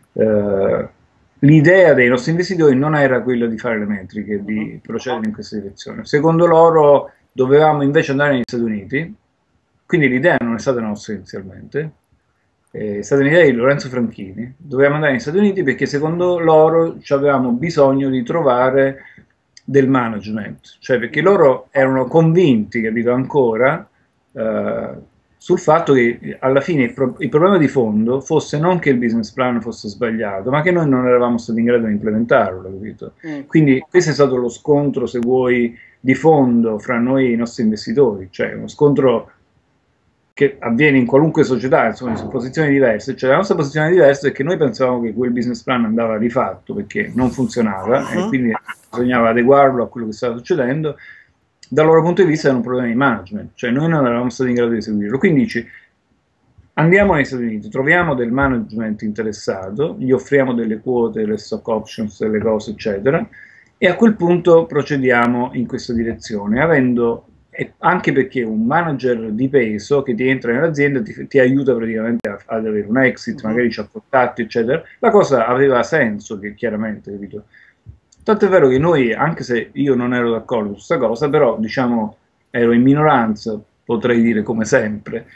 l'idea dei nostri investitori non era quella di fare le metriche, di procedere in questa direzione. Secondo loro dovevamo invece andare negli Stati Uniti, quindi l'idea non è stata nostra inizialmente, è stata un'idea di Lorenzo Franchini. Dovevamo andare negli Stati Uniti perché secondo loro avevamo bisogno di trovare del management, cioè perché loro erano convinti, capito, ancora sul fatto che alla fine il problema di fondo fosse non che il business plan fosse sbagliato, ma che noi non eravamo stati in grado di implementarlo, capito? Quindi questo è stato lo scontro, se vuoi, di fondo fra noi e i nostri investitori, cioè uno scontro che avviene in qualunque società, insomma, su posizioni diverse. Cioè la nostra posizione diversa è che noi pensavamo che quel business plan andava rifatto perché non funzionava e quindi bisognava adeguarlo a quello che stava succedendo. Dal loro punto di vista era un problema di management, cioè noi non eravamo stati in grado di eseguirlo. Quindi dici, andiamo negli Stati Uniti, troviamo del management interessato, gli offriamo delle quote, le stock options, delle cose, eccetera, e a quel punto procediamo in questa direzione, avendo anche perché un manager di peso che ti entra nell'azienda ti aiuta praticamente ad avere un exit, magari c'ha contatti, eccetera. La cosa aveva senso, che chiaramente, capito? Tanto è vero che noi, anche se io non ero d'accordo su questa cosa, però diciamo ero in minoranza, potrei dire come sempre,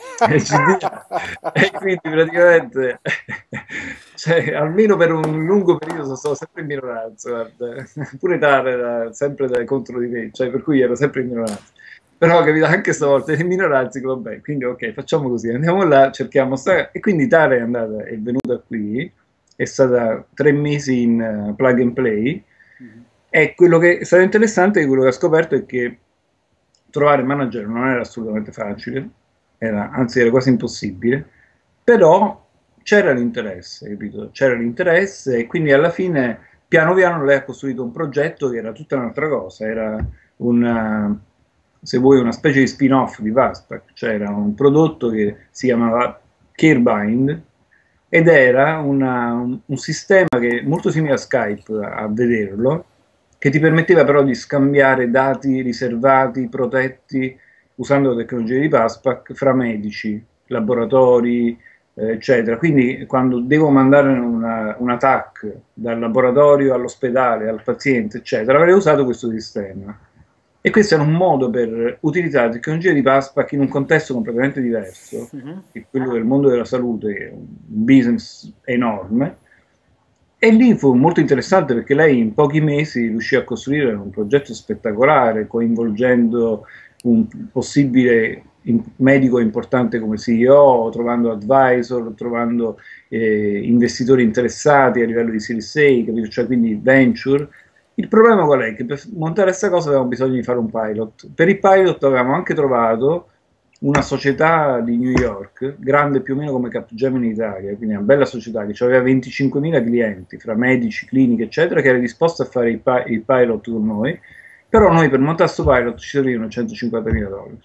e quindi praticamente cioè, almeno per un lungo periodo sono stato sempre in minoranza, guarda. Pure Tara era sempre contro di me, cioè per cui ero sempre in minoranza. Però capito, anche stavolta in minoranza, vabbè, quindi ok, facciamo così, andiamo là, cerchiamo e quindi Tara è venuta qui, è stata 3 mesi in plug and play, e quello che è stato interessante, quello che ha scoperto è che trovare manager non era assolutamente facile, anzi era quasi impossibile, però c'era l'interesse, capito? C'era l'interesse e quindi alla fine, piano piano, lei ha costruito un progetto che era tutta un'altra cosa, era se vuoi, una specie di spin-off di PassPack, cioè era un prodotto che si chiamava Carebind ed era un sistema che è molto simile a Skype a vederlo, che ti permetteva però di scambiare dati riservati, protetti, usando la tecnologia di PassPack fra medici, laboratori, eccetera. Quindi quando devo mandare una TAC dal laboratorio all'ospedale, al paziente, eccetera, avrei usato questo sistema. E questo era un modo per utilizzare la tecnologia di PassPack in un contesto completamente diverso, che è quello del mondo della salute, che è un business enorme. E lì fu molto interessante perché lei in pochi mesi riuscì a costruire un progetto spettacolare, coinvolgendo un possibile medico importante come CEO, trovando advisor, trovando investitori interessati a livello di Series A, capito? Cioè quindi venture. Il problema qual è? Che per montare questa cosa avevamo bisogno di fare un pilot. Per il pilot avevamo anche trovato una società di New York, grande più o meno come Capgemini Italia, quindi una bella società che aveva 25.000 clienti, fra medici, cliniche, eccetera, che era disposta a fare il pilot con noi, però noi per montare questo pilot ci servivano $150.000.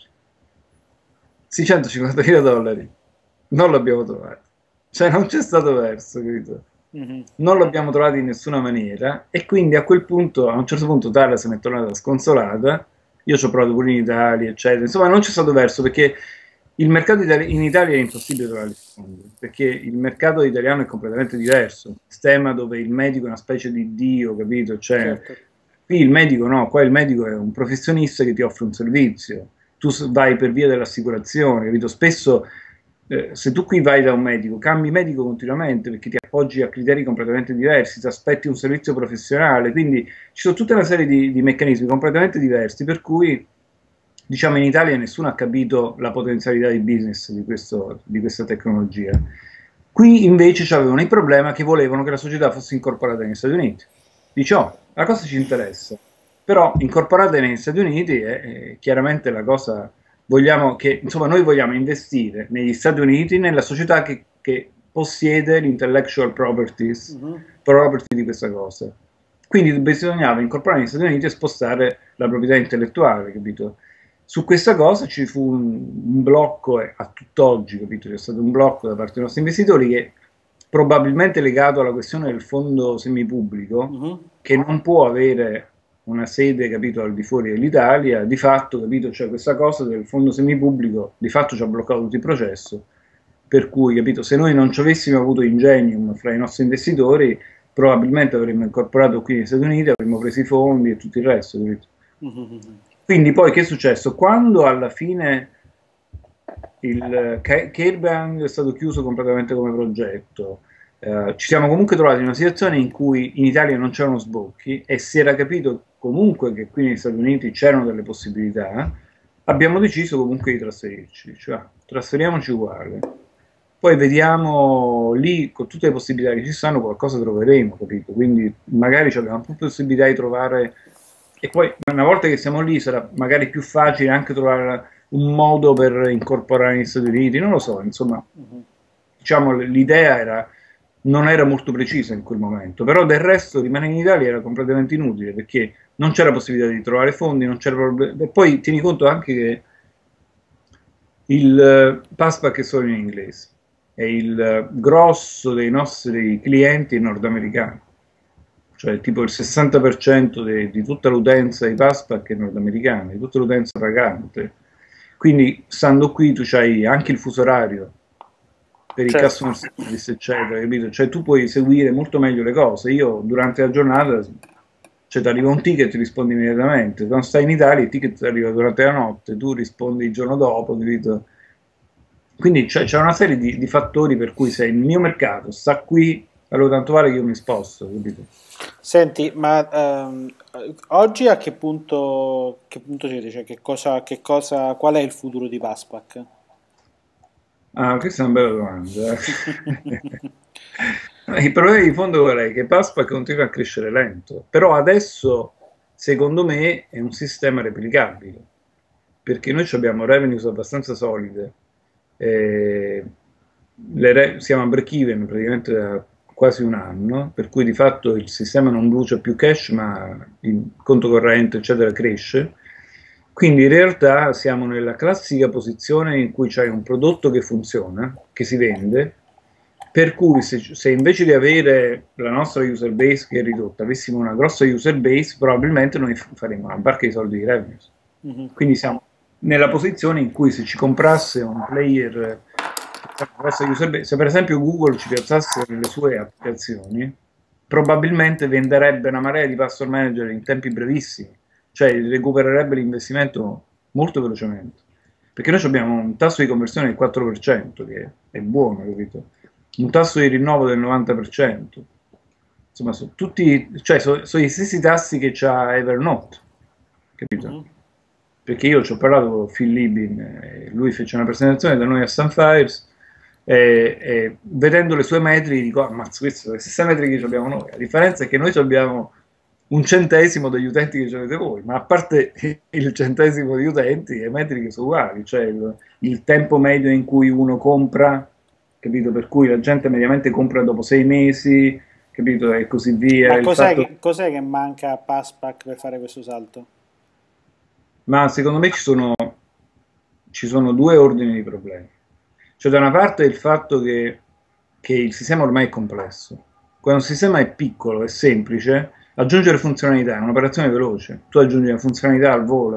Sì, $150.000 non l'abbiamo trovato, cioè non c'è stato verso, capito? Non l'abbiamo trovato in nessuna maniera e quindi a quel punto, a un certo punto Tara se n'è tornata sconsolata, io ci ho provato pure in Italia, eccetera, insomma non c'è stato verso perché il mercato in Italia è impossibile trovare gli fondi, perché il mercato italiano è completamente diverso, un sistema dove il medico è una specie di dio, capito? Cioè, certo. Qui il medico no, qua il medico è un professionista che ti offre un servizio, tu vai per via dell'assicurazione, capito? Spesso se tu qui vai da un medico, cambi medico continuamente perché ti appoggi a criteri completamente diversi, ti aspetti un servizio professionale, quindi ci sono tutta una serie di meccanismi completamente diversi, per cui diciamo in Italia nessuno ha capito la potenzialità di business di questa tecnologia. Qui invece avevano il problema che volevano che la società fosse incorporata negli Stati Uniti. Dice, oh, la cosa ci interessa, però incorporate negli Stati Uniti è chiaramente la cosa, vogliamo che, insomma, noi vogliamo investire negli Stati Uniti, nella società che possiede l'intellectual properties, property di questa cosa. Quindi bisognava incorporare negli Stati Uniti e spostare la proprietà intellettuale, capito? Su questa cosa ci fu un blocco, a tutt'oggi, capito? C'è stato un blocco da parte dei nostri investitori che probabilmente legato alla questione del fondo semipubblico, che non può avere una sede, capito, al di fuori dell'Italia, di fatto, capito, cioè questa cosa del fondo semipubblico di fatto ci ha bloccato tutto il processo, per cui, capito, se noi non ci avessimo avuto Ingenium fra i nostri investitori, probabilmente avremmo incorporato qui negli Stati Uniti, avremmo preso i fondi e tutto il resto, capito? Quindi poi che è successo? Quando alla fine il K-Bang è stato chiuso completamente come progetto, ci siamo comunque trovati in una situazione in cui in Italia non c'erano sbocchi e si era capito comunque che qui negli Stati Uniti c'erano delle possibilità, abbiamo deciso comunque di trasferirci, cioè trasferiamoci uguale. Poi vediamo lì, con tutte le possibilità che ci sono, qualcosa troveremo, capito? Quindi magari abbiamo più possibilità di trovare, e poi una volta che siamo lì sarà magari più facile anche trovare un modo per incorporare negli Stati Uniti, non lo so, insomma, diciamo l'idea non era molto precisa in quel momento, però del resto rimanere in Italia era completamente inutile, perché non c'era possibilità di trovare fondi, non c'era problema, e poi tieni conto anche che il Passback è solo in inglese, e il grosso dei nostri clienti è nordamericano, cioè tipo il 60% di tutta l'utenza di Passback è nordamericana, di tutta l'utenza pagante. Quindi stando qui tu c'hai anche il fuso orario per il customer service, eccetera, capito? Cioè tu puoi seguire molto meglio le cose. Io durante la giornata, cioè ti arriva un ticket, rispondi immediatamente. Quando stai in Italia il ticket arriva durante la notte, tu rispondi il giorno dopo, capito? Quindi c'è una serie di fattori per cui se il mio mercato sta qui, allora tanto vale che io mi sposto, capito? Senti, ma oggi a che punto siete? Cioè, qual è il futuro di Passback? Ah, questa è una bella domanda. Il problema di fondo qual è? Che Passback continua a crescere lento, però adesso, secondo me, è un sistema replicabile, perché noi abbiamo revenues abbastanza solide, siamo a break-even praticamente da quasi un anno, per cui di fatto il sistema non brucia più cash, ma il conto corrente, eccetera, cresce. Quindi in realtà siamo nella classica posizione in cui c'è un prodotto che funziona, che si vende, per cui se invece di avere la nostra user base che è ridotta, avessimo una grossa user base, probabilmente noi faremo una barca di soldi di revenues. Quindi siamo nella posizione in cui se ci comprasse un player, se per esempio Google ci piazzasse nelle sue applicazioni, probabilmente venderebbe una marea di password manager in tempi brevissimi, cioè recupererebbe l'investimento molto velocemente, perché noi abbiamo un tasso di conversione del 4%, che è buono, capito? Un tasso di rinnovo del 90%, insomma sono tutti, cioè sono gli stessi tassi che c'ha Evernote, capito? Perché io ci ho parlato con Phil Libin, lui fece una presentazione da noi a Sunfires, e vedendo le sue metriche dico, ammazza, queste sono le stesse metriche che abbiamo noi. La differenza è che noi abbiamo un centesimo degli utenti che avete voi, ma a parte il centesimo di utenti, le metriche sono uguali, cioè il tempo medio in cui uno compra, capito? Per cui la gente mediamente compra dopo 6 mesi, capito? E così via. Ma cos'è che manca a Passback per fare questo salto? Ma secondo me ci sono due ordini di problemi. Cioè da una parte il fatto che il sistema ormai è complesso. Quando un sistema è piccolo e semplice, aggiungere funzionalità è un'operazione veloce. Tu aggiungi una funzionalità al volo,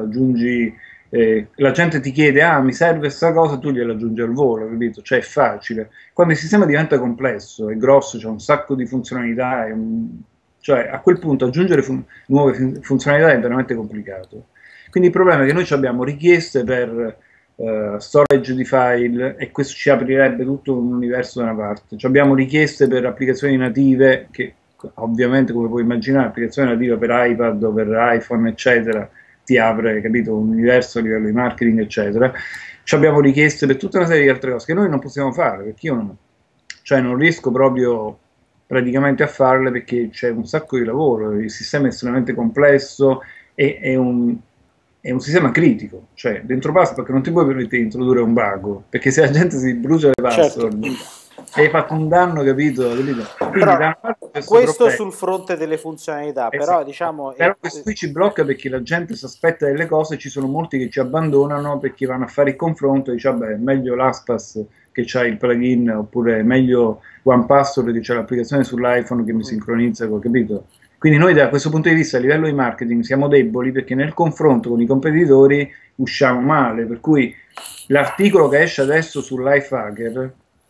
la gente ti chiede, ah, mi serve questa cosa, tu gliela aggiungi al volo, capito? Cioè è facile. Quando il sistema diventa complesso, è grosso, c'è un sacco di funzionalità, cioè a quel punto aggiungere nuove funzionalità è veramente complicato. Quindi il problema è che noi abbiamo richieste per storage di file, e questo ci aprirebbe tutto un universo da una parte. Abbiamo richieste per applicazioni native, che ovviamente, come puoi immaginare, applicazioni native per iPad o per iPhone, eccetera, ti apre, capito, un universo a livello di marketing, eccetera. Abbiamo richieste per tutta una serie di altre cose che noi non possiamo fare, perché io non riesco proprio praticamente a farle, perché c'è un sacco di lavoro, il sistema è estremamente complesso, è un sistema critico, cioè dentro Passpack non ti puoi permettere di introdurre un bug, perché se la gente si brucia le password, hai fatto un danno, capito? Quindi però, da una parte questo sul fronte delle funzionalità, però esatto. diciamo... Però questo qui ci blocca perché la gente si aspetta delle cose, ci sono molti che ci abbandonano perché vanno a fare il confronto e dice vabbè, è meglio l'Aspas che c'ha il plugin, oppure è meglio OnePassword che c'è l'applicazione sull'iPhone che mi sincronizza, capito? Quindi noi da questo punto di vista a livello di marketing siamo deboli perché nel confronto con i competitori usciamo male, per cui l'articolo che esce adesso sul Lifehacker,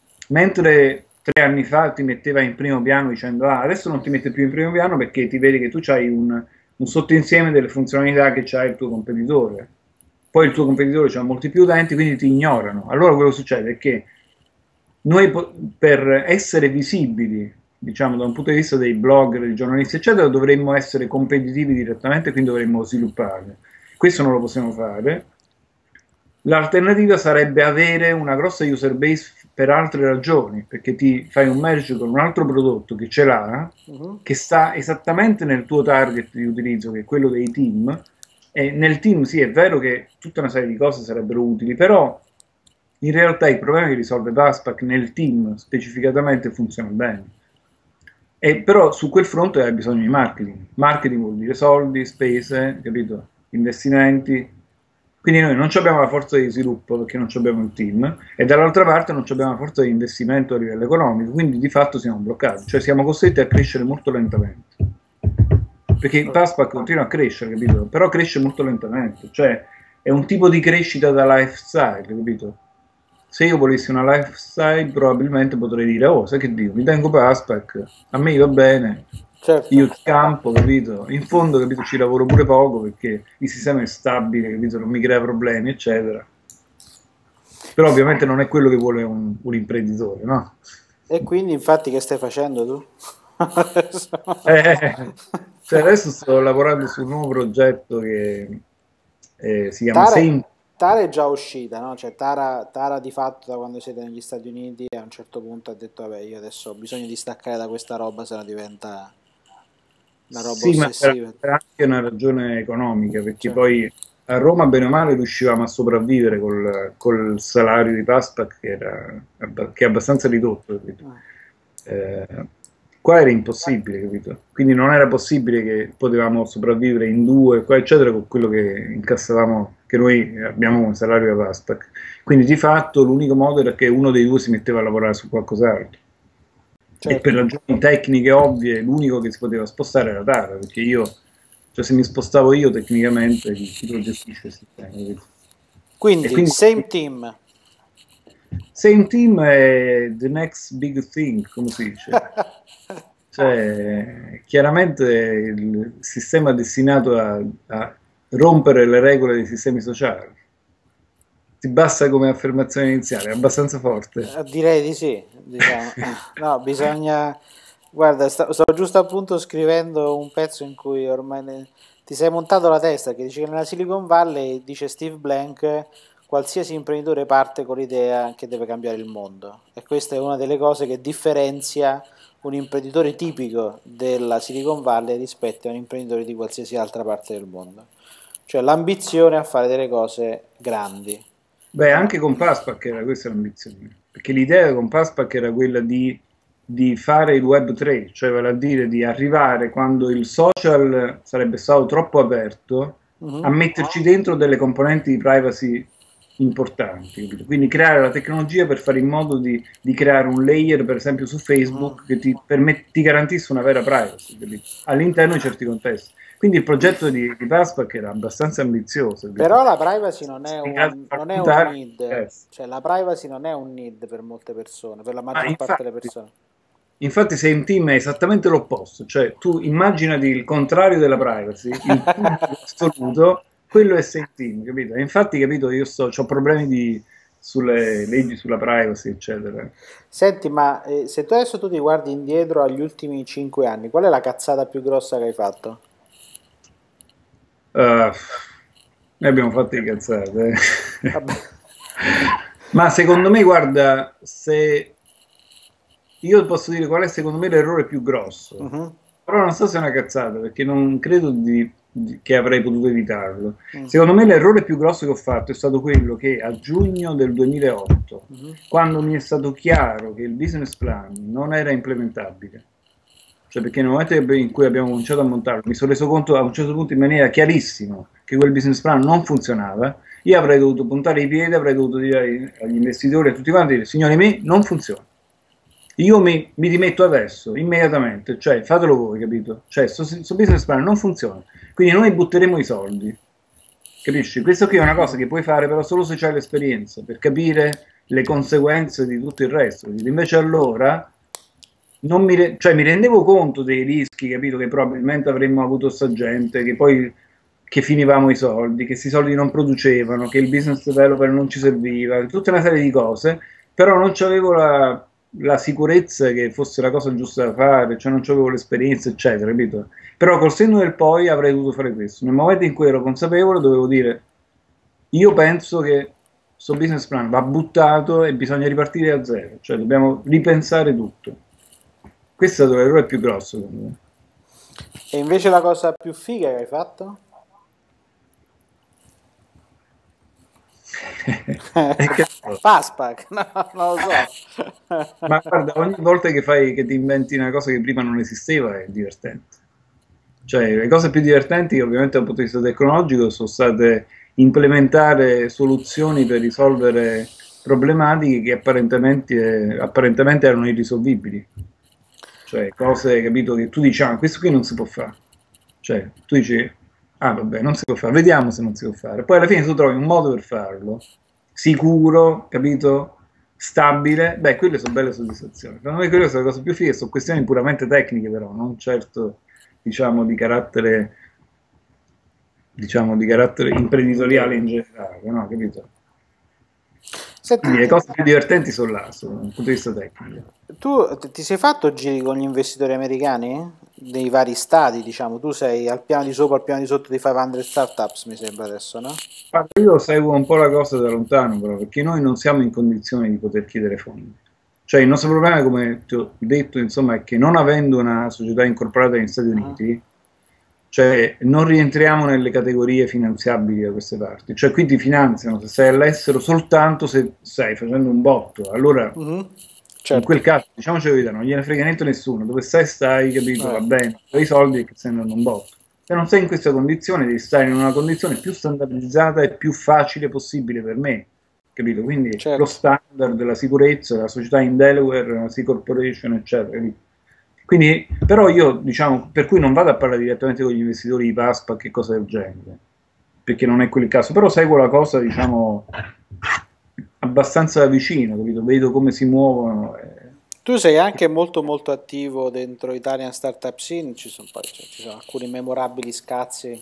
mentre 3 anni fa ti metteva in primo piano dicendo adesso non ti mette più in primo piano perché ti vedi che tu hai un sottoinsieme delle funzionalità che c'ha il tuo competitore, poi il tuo competitore ha molti più utenti, quindi ti ignorano. Allora quello che succede è che noi per essere visibili, diciamo da un punto di vista dei blogger, dei giornalisti eccetera, dovremmo essere competitivi direttamente, quindi dovremmo sviluppare. Questo non lo possiamo fare. L'alternativa sarebbe avere una grossa user base per altre ragioni, perché ti fai un merge con un altro prodotto che ce l'ha, che sta esattamente nel tuo target di utilizzo, che è quello dei team, e nel team sì è vero che tutta una serie di cose sarebbero utili, però in realtà il problema che risolve Passpack nel team specificatamente funziona bene. E però su quel fronte hai bisogno di marketing. Marketing vuol dire soldi, spese, capito? Investimenti. Quindi noi non abbiamo la forza di sviluppo perché non abbiamo il team, e dall'altra parte non abbiamo la forza di investimento a livello economico, quindi di fatto siamo bloccati, cioè siamo costretti a crescere molto lentamente. Perché il Passpack continua a crescere, capito? Però cresce molto lentamente, cioè è un tipo di crescita da lifestyle, capito? Se io volessi una lifestyle probabilmente potrei dire oh, sai che dico, mi tengo Passpack, a me va bene, certo. io ti campo, capito? In fondo, capito, ci lavoro pure poco perché il sistema è stabile, capito? Non mi crea problemi, eccetera. Però ovviamente non è quello che vuole un imprenditore, no? E quindi infatti che stai facendo tu? Cioè adesso sto lavorando su un nuovo progetto che si chiama Tara è già uscita, no? Cioè Tara di fatto da quando siete negli Stati Uniti a un certo punto ha detto vabbè io adesso ho bisogno di staccare da questa roba, se no diventa una roba ossessiva. Ma era anche una ragione economica, perché poi a Roma bene o male riuscivamo a sopravvivere col salario di Passpack che è abbastanza ridotto, qua era impossibile, capito? Quindi non era possibile che potevamo sopravvivere in due, qua eccetera, con quello che incassavamo, che noi abbiamo un salario da Passpack. Quindi di fatto l'unico modo era che uno dei due si metteva a lavorare su qualcos'altro. E per ragioni tecniche ovvie l'unico che si poteva spostare era Tara, perché io, cioè se mi spostavo io tecnicamente chi lo gestisce il sistema. Quindi same team. Same team è the next big thing, come si dice? Cioè, chiaramente il sistema è destinato a rompere le regole dei sistemi sociali. Ti basta come affermazione iniziale, è abbastanza forte. Direi di sì, diciamo. No, bisogna... Guarda, sto giusto appunto scrivendo un pezzo in cui ormai ti sei montato la testa, che dice che nella Silicon Valley, dice Steve Blank, qualsiasi imprenditore parte con l'idea che deve cambiare il mondo, e questa è una delle cose che differenzia un imprenditore tipico della Silicon Valley rispetto a un imprenditore di qualsiasi altra parte del mondo, cioè l'ambizione a fare delle cose grandi. Beh, anche con Passpack era questa l'ambizione, perché l'idea con Passpack era quella di fare il Web 3, cioè vale a dire di arrivare quando il social sarebbe stato troppo aperto a metterci dentro delle componenti di privacy importanti, capito? Quindi creare la tecnologia per fare in modo di creare un layer, per esempio su Facebook, che ti garantisse una vera privacy, capito? All'interno di certi contesti. Quindi il progetto di Passpack era abbastanza ambizioso. Però la privacy non è un need, cioè la privacy non è un need per molte persone, per la maggior parte delle persone. Infatti Same Team è esattamente l'opposto, cioè tu immaginati il contrario della privacy, il punto assoluto, quello è Same Team, capito? E infatti, capito, io ho problemi sulle leggi sulla privacy, eccetera. Senti, ma se tu adesso ti guardi indietro agli ultimi 5 anni, qual è la cazzata più grossa che hai fatto? Noi abbiamo fatto di cazzate. Ma secondo me, guarda, se io posso dire qual è secondo me l'errore più grosso, però non so se è una cazzata, perché non credo che avrei potuto evitarlo. Mm. Secondo me l'errore più grosso che ho fatto è stato quello che a giugno del 2008, quando mi è stato chiaro che il business plan non era implementabile, cioè perché nel momento in cui abbiamo cominciato a montarlo, mi sono reso conto a un certo punto in maniera chiarissima che quel business plan non funzionava, io avrei dovuto puntare i piedi, avrei dovuto dire agli investitori e a tutti quanti, signori miei, non funziona. Io mi dimetto adesso, immediatamente, cioè fatelo voi, capito? Cioè, sto business plan non funziona, quindi noi butteremo i soldi, capisci? Questo qui è una cosa che puoi fare però solo se c'hai l'esperienza, per capire le conseguenze di tutto il resto. Invece allora cioè, mi rendevo conto dei rischi, capito? Che probabilmente avremmo avuto sta gente, che poi che finivamo i soldi, che questi soldi non producevano, che il business developer non ci serviva, tutta una serie di cose, però non c'avevo la sicurezza che fosse la cosa giusta da fare, cioè non c'avevo l'esperienza, eccetera, capito? Però col senno del poi avrei dovuto fare questo. Nel momento in cui ero consapevole dovevo dire, io penso che questo business plan va buttato e bisogna ripartire da zero, cioè dobbiamo ripensare tutto. Questo è stato l'errore più grosso, secondo me. E invece la cosa più figa che hai fatto? E che so. Fastpack, no, non lo so. Ma guarda, ogni volta che ti inventi una cosa che prima non esisteva è divertente. Cioè, le cose più divertenti, ovviamente dal punto di vista tecnologico, sono state implementare soluzioni per risolvere problematiche che apparentemente erano irrisolvibili. Cioè, cose, capito, che tu dici, ah, questo qui non si può fare. Cioè, tu dici, ah, vabbè, non si può fare, vediamo se non si può fare. Poi alla fine tu trovi un modo per farlo, sicuro, capito? Stabile, beh, quelle sono belle soddisfazioni. Secondo me quelle sono le cose più fighe, sono questioni puramente tecniche però, non certo, diciamo, di carattere imprenditoriale in generale, no? Capito? Senti, Quindi le cose più divertenti sono là, dal punto di vista tecnico. tu ti sei fatto giri con gli investitori americani? Dei vari stati, diciamo, tu sei al piano di sopra, al piano di sotto di 500 startups, mi sembra adesso, no? Guarda, io seguo un po' la cosa da lontano, però, perché noi non siamo in condizione di poter chiedere fondi. Cioè, il nostro problema, come ti ho detto, insomma, è che non avendo una società incorporata negli Stati Uniti, cioè non rientriamo nelle categorie finanziabili da queste parti. Cioè, qui ti finanziano se sei all'estero soltanto se stai facendo un botto. Allora, in Certo. quel caso, diciamoci la verità, non gliene frega niente a nessuno. Dove stai, capito? Va bene, hai i soldi che stai andando un botto. Se non sei in questa condizione, devi stare in una condizione più standardizzata e più facile possibile per me, capito? Quindi Certo. lo standard della sicurezza, la società in Delaware, la C Corporation, eccetera. Quindi, però io, diciamo, per cui non vado a parlare direttamente con gli investitori di PASPA che cosa del genere, perché non è quel caso, però seguo la cosa, diciamo, abbastanza da vicino, capito? Vedo come si muovono. Tu sei anche molto molto attivo dentro Italian Startup Scene, ci sono alcuni memorabili scazzi,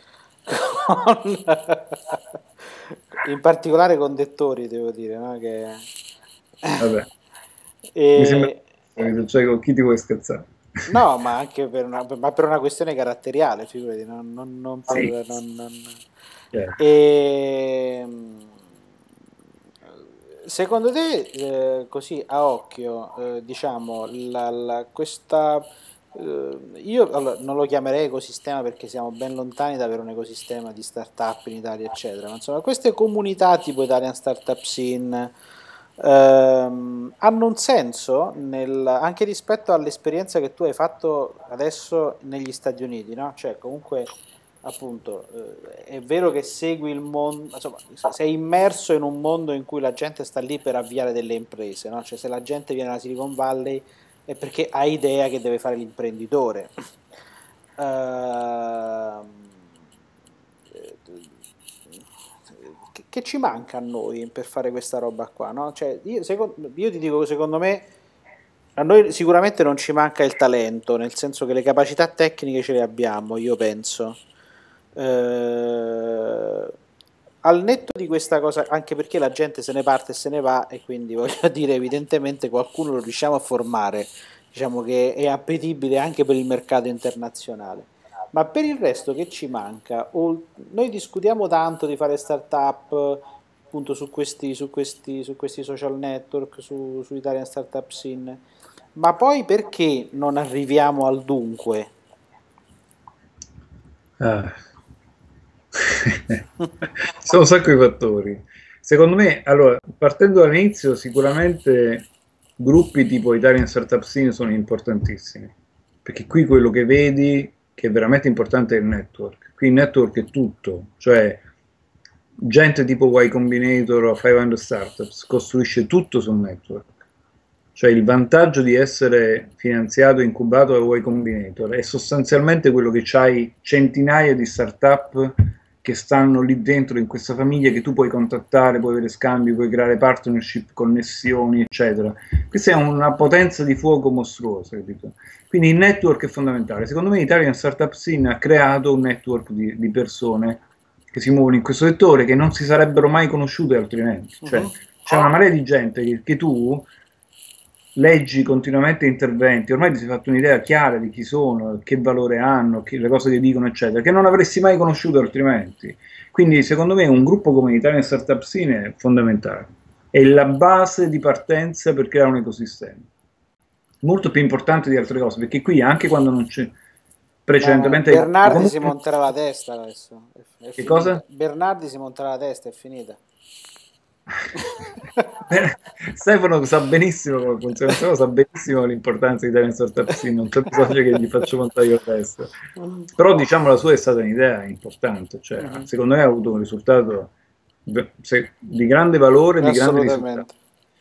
in particolare con Dettori, devo dire, no? Vabbè, mi sembra, cioè, con chi ti vuoi scherzare? No, ma anche per una questione caratteriale, figurati, non per... Sì. Certo. Secondo te, così a occhio, diciamo, questa... io allora, non lo chiamerei ecosistema perché siamo ben lontani da avere un ecosistema di startup in Italia, eccetera, ma insomma queste comunità tipo Italian Startup Scene hanno un senso anche rispetto all'esperienza che tu hai fatto adesso negli Stati Uniti, no? Cioè comunque appunto è vero che segui il mondo, insomma, sei immerso in un mondo in cui la gente sta lì per avviare delle imprese, no? Cioè se la gente viene alla Silicon Valley è perché ha idea che deve fare l'imprenditore. Che ci manca a noi per fare questa roba qua, no? Cioè, io ti dico, secondo me a noi sicuramente non ci manca il talento, nel senso che le capacità tecniche ce le abbiamo, io penso. Al netto di questa cosa, anche perché la gente se ne parte e se ne va, e quindi voglio dire, evidentemente qualcuno lo riusciamo a formare, diciamo che è appetibile anche per il mercato internazionale. Ma per il resto che ci manca? Noi discutiamo tanto di fare startup appunto su questi social network, su Italian Startup Scene, Ma poi perché non arriviamo al dunque? Sono un sacco di fattori. Secondo me, allora, partendo dall'inizio, sicuramente gruppi tipo Italian Startup Scene sono importantissimi, perché qui quello che vedi che è veramente importante è il network. Qui il network è tutto, cioè gente tipo Y Combinator o 500 Startups costruisce tutto sul network. Cioè il vantaggio di essere finanziato e incubato da Y Combinator è sostanzialmente quello che c'hai centinaia di startup che stanno lì dentro in questa famiglia che tu puoi contattare, puoi avere scambi, puoi creare partnership, connessioni, eccetera. Questa è una potenza di fuoco mostruosa, capito? Quindi il network è fondamentale. Secondo me Italian Startup Scene ha creato un network di persone che si muovono in questo settore che non si sarebbero mai conosciute altrimenti. Cioè, c'è una marea di gente che tu leggi continuamente interventi, ormai ti sei fatto un'idea chiara di chi sono, che valore hanno, le cose che dicono, eccetera, che non avresti mai conosciuto altrimenti. Quindi, secondo me, un gruppo come Italian Startup Scene è fondamentale. È la base di partenza per creare un ecosistema. Molto più importante di altre cose, perché qui, anche quando non c'è precedentemente... Bernardi comunque... si monterà la testa adesso. Che cosa? Bernardi si monterà la testa, è finita. Stefano sa benissimo come funziona, Stefano sa benissimo l'importanza di Italian Startup Scene, non c'è bisogno che gli faccio montare io adesso. Però diciamo la sua è stata un'idea importante, cioè, secondo me ha avuto un risultato di grande valore, di grande risultato.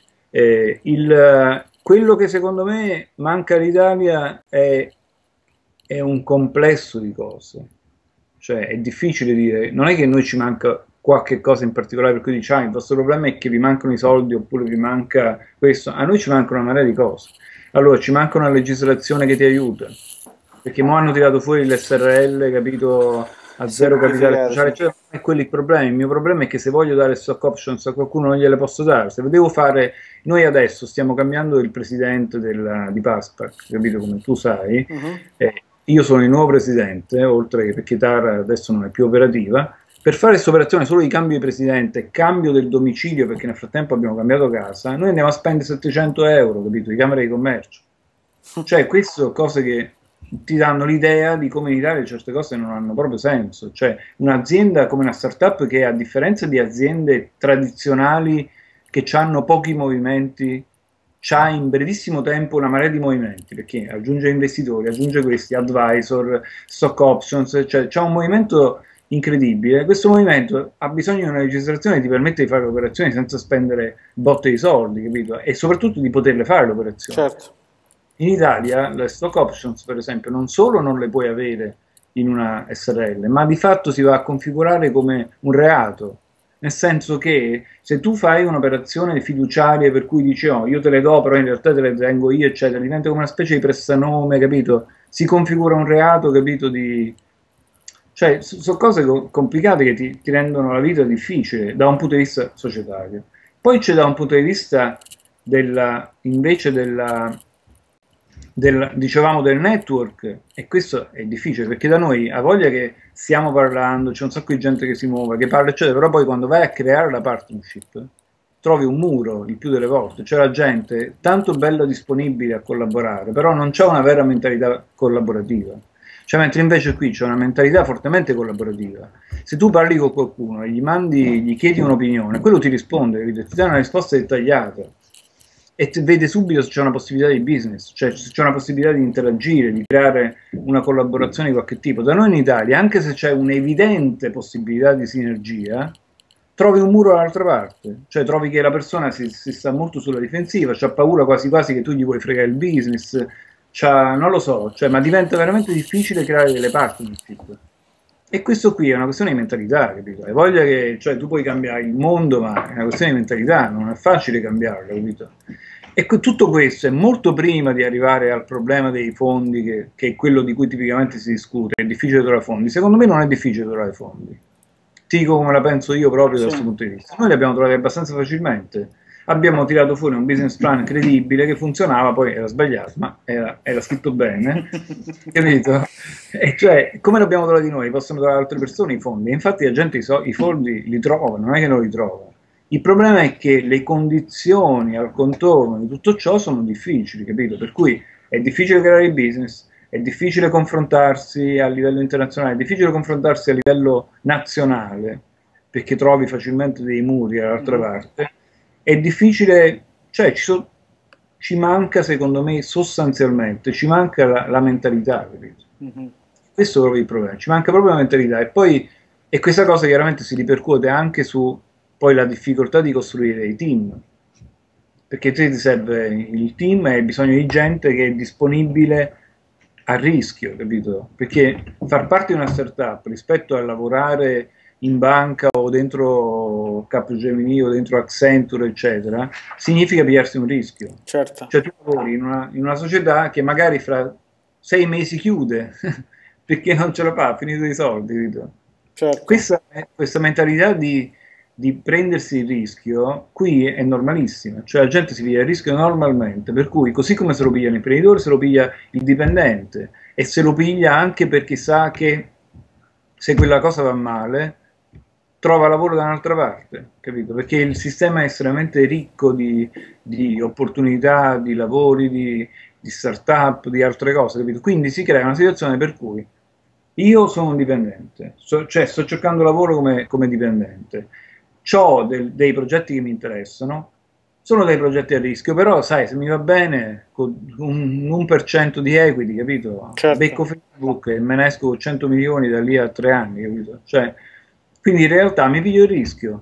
Quello che secondo me manca all'Italia è un complesso di cose, cioè è difficile dire, non è che noi ci manca qualche cosa in particolare per cui diciamo il vostro problema è che vi mancano i soldi oppure vi manca questo, a noi ci mancano una marea di cose. Allora ci manca una legislazione che ti aiuta, perché mo hanno tirato fuori l'SRL, capito, a zero capitale sociale, cioè, non è quello il problema. Il mio problema è che se voglio dare stock options a qualcuno non gliele posso dare. Se devo fare, noi adesso stiamo cambiando il presidente di Paspac, capito, come tu sai, io sono il nuovo presidente, oltre che perché Tara adesso non è più operativa. Per fare questa operazione solo di cambio di presidente, cambio del domicilio, perché nel frattempo abbiamo cambiato casa, noi andiamo a spendere 700 euro, capito, di Camera di Commercio. Cioè, queste sono cose che ti danno l'idea di come in Italia certe cose non hanno proprio senso. Cioè, un'azienda come una startup che, a differenza di aziende tradizionali che hanno pochi movimenti, c'ha in brevissimo tempo una marea di movimenti, perché aggiunge investitori, aggiunge questi, advisor, stock options, cioè c'ha un movimento incredibile. Questo movimento ha bisogno di una legislazione che ti permette di fare le operazioni senza spendere botte di soldi, capito? E soprattutto di poterle fare le operazioni. Certo. In Italia le stock options, per esempio, non solo non le puoi avere in una SRL, ma di fatto si va a configurare come un reato. Nel senso che se tu fai un'operazione fiduciaria per cui dici oh, io te le do, però in realtà te le tengo io, eccetera, diventa come una specie di prestanome, capito? Si configura un reato, capito, Cioè, sono cose complicate che ti rendono la vita difficile da un punto di vista societario. Poi c'è da un punto di vista invece dicevamo del network, e questo è difficile perché da noi ha voglia che stiamo parlando, c'è un sacco di gente che si muove, che parla, eccetera, però poi quando vai a creare la partnership trovi un muro il più delle volte, c'è la gente tanto bella disponibile a collaborare, però non c'è una vera mentalità collaborativa. Cioè, mentre invece qui c'è una mentalità fortemente collaborativa. Se tu parli con qualcuno e gli chiedi un'opinione, quello ti risponde, ti dà una risposta dettagliata e vede subito se c'è una possibilità di business, cioè se c'è una possibilità di interagire, di creare una collaborazione di qualche tipo. Da noi in Italia, anche se c'è un'evidente possibilità di sinergia, trovi un muro dall'altra parte, cioè trovi che la persona si sta molto sulla difensiva, c'ha paura quasi quasi che tu gli vuoi fregare il business, non lo so, cioè, ma diventa veramente difficile creare delle partnership. E questo qui è una questione di mentalità, capito? Hai voglia che, cioè, tu puoi cambiare il mondo, ma è una questione di mentalità, non è facile cambiarlo, capito? E tutto questo è molto prima di arrivare al problema dei fondi, che è quello di cui tipicamente si discute, è difficile trovare fondi. Secondo me non è difficile trovare fondi. Ti dico come la penso io proprio da questo punto di vista. Noi li abbiamo trovati abbastanza facilmente. Abbiamo tirato fuori un business plan credibile che funzionava, poi era sbagliato, ma era scritto bene, capito? E cioè, come l'abbiamo trovati noi? Possono trovare altre persone i fondi. E infatti la gente i fondi li trova, non è che non li trova. Il problema è che le condizioni al contorno di tutto ciò sono difficili, capito? Per cui è difficile creare il business, è difficile confrontarsi a livello internazionale, è difficile confrontarsi a livello nazionale, perché trovi facilmente dei muri dall'altra parte, è difficile, cioè ci manca secondo me sostanzialmente, ci manca la mentalità, capito? Questo è proprio il problema, ci manca proprio la mentalità e questa cosa chiaramente si ripercuote anche su poi la difficoltà di costruire i team, perché ti serve il team e hai bisogno di gente che è disponibile a rischio, capito? Perché far parte di una startup rispetto a lavorare in banca o dentro Capgemini o dentro Accenture, eccetera, significa pigliarsi un rischio. Certo. Cioè tu lavori in una società che magari fra 6 mesi chiude perché non ce la fa, ha finito i soldi, capito? Certo. Questa mentalità di prendersi il rischio qui è normalissima, cioè la gente si piglia il rischio normalmente, per cui così come se lo piglia l'imprenditore, se lo piglia il dipendente e se lo piglia anche perché sa che se quella cosa va male trova lavoro da un'altra parte, capito? Perché il sistema è estremamente ricco di opportunità, di lavori, di start-up, di altre cose, capito? Quindi si crea una situazione per cui io sono un dipendente, cioè sto cercando lavoro come dipendente, ho dei progetti che mi interessano, sono dei progetti a rischio, però sai, se mi va bene, con un 1% di equity, capito? Certo. Becco Facebook e me ne esco con 100 milioni da lì a 3 anni, capito? Cioè, quindi in realtà mi piglio il rischio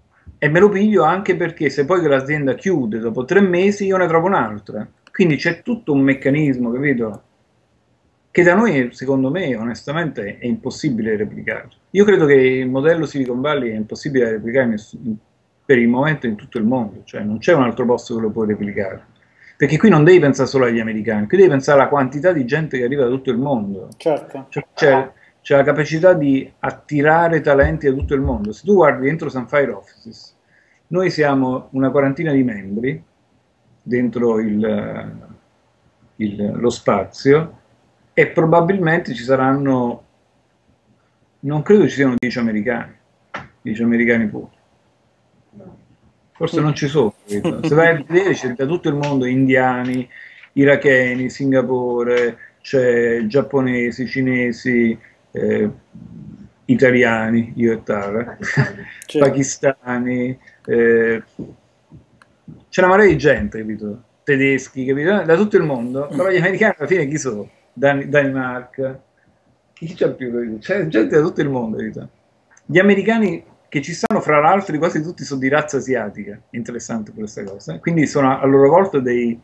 e me lo piglio anche perché se poi l'azienda chiude dopo 3 mesi io ne trovo un'altra. Quindi c'è tutto un meccanismo, capito? Che da noi, secondo me, onestamente, è impossibile replicare. Io credo che il modello Silicon Valley è impossibile da replicare per il momento in tutto il mondo, cioè non c'è un altro posto che lo può replicare. Perché qui non devi pensare solo agli americani, qui devi pensare alla quantità di gente che arriva da tutto il mondo. Certo. Cioè, c'è la capacità di attirare talenti da tutto il mondo. Se tu guardi dentro Sunfire Offices, noi siamo una quarantina di membri dentro lo spazio e probabilmente ci saranno, non credo ci siano 10 americani puri. Forse non ci sono. Capito? Se vai a vedere c'è da tutto il mondo, indiani, iracheni, Singapore, c'è giapponesi, cinesi, italiani, io e Tara, pakistani, c'è una marea di gente, capito? Tedeschi, capito? Da tutto il mondo, però gli americani alla fine chi sono? Danimarca, chi c'è più? Capito? C'è gente da tutto il mondo, capito? Gli americani che ci stanno fra l'altro quasi tutti sono di razza asiatica, interessante questa cosa, quindi sono a loro volta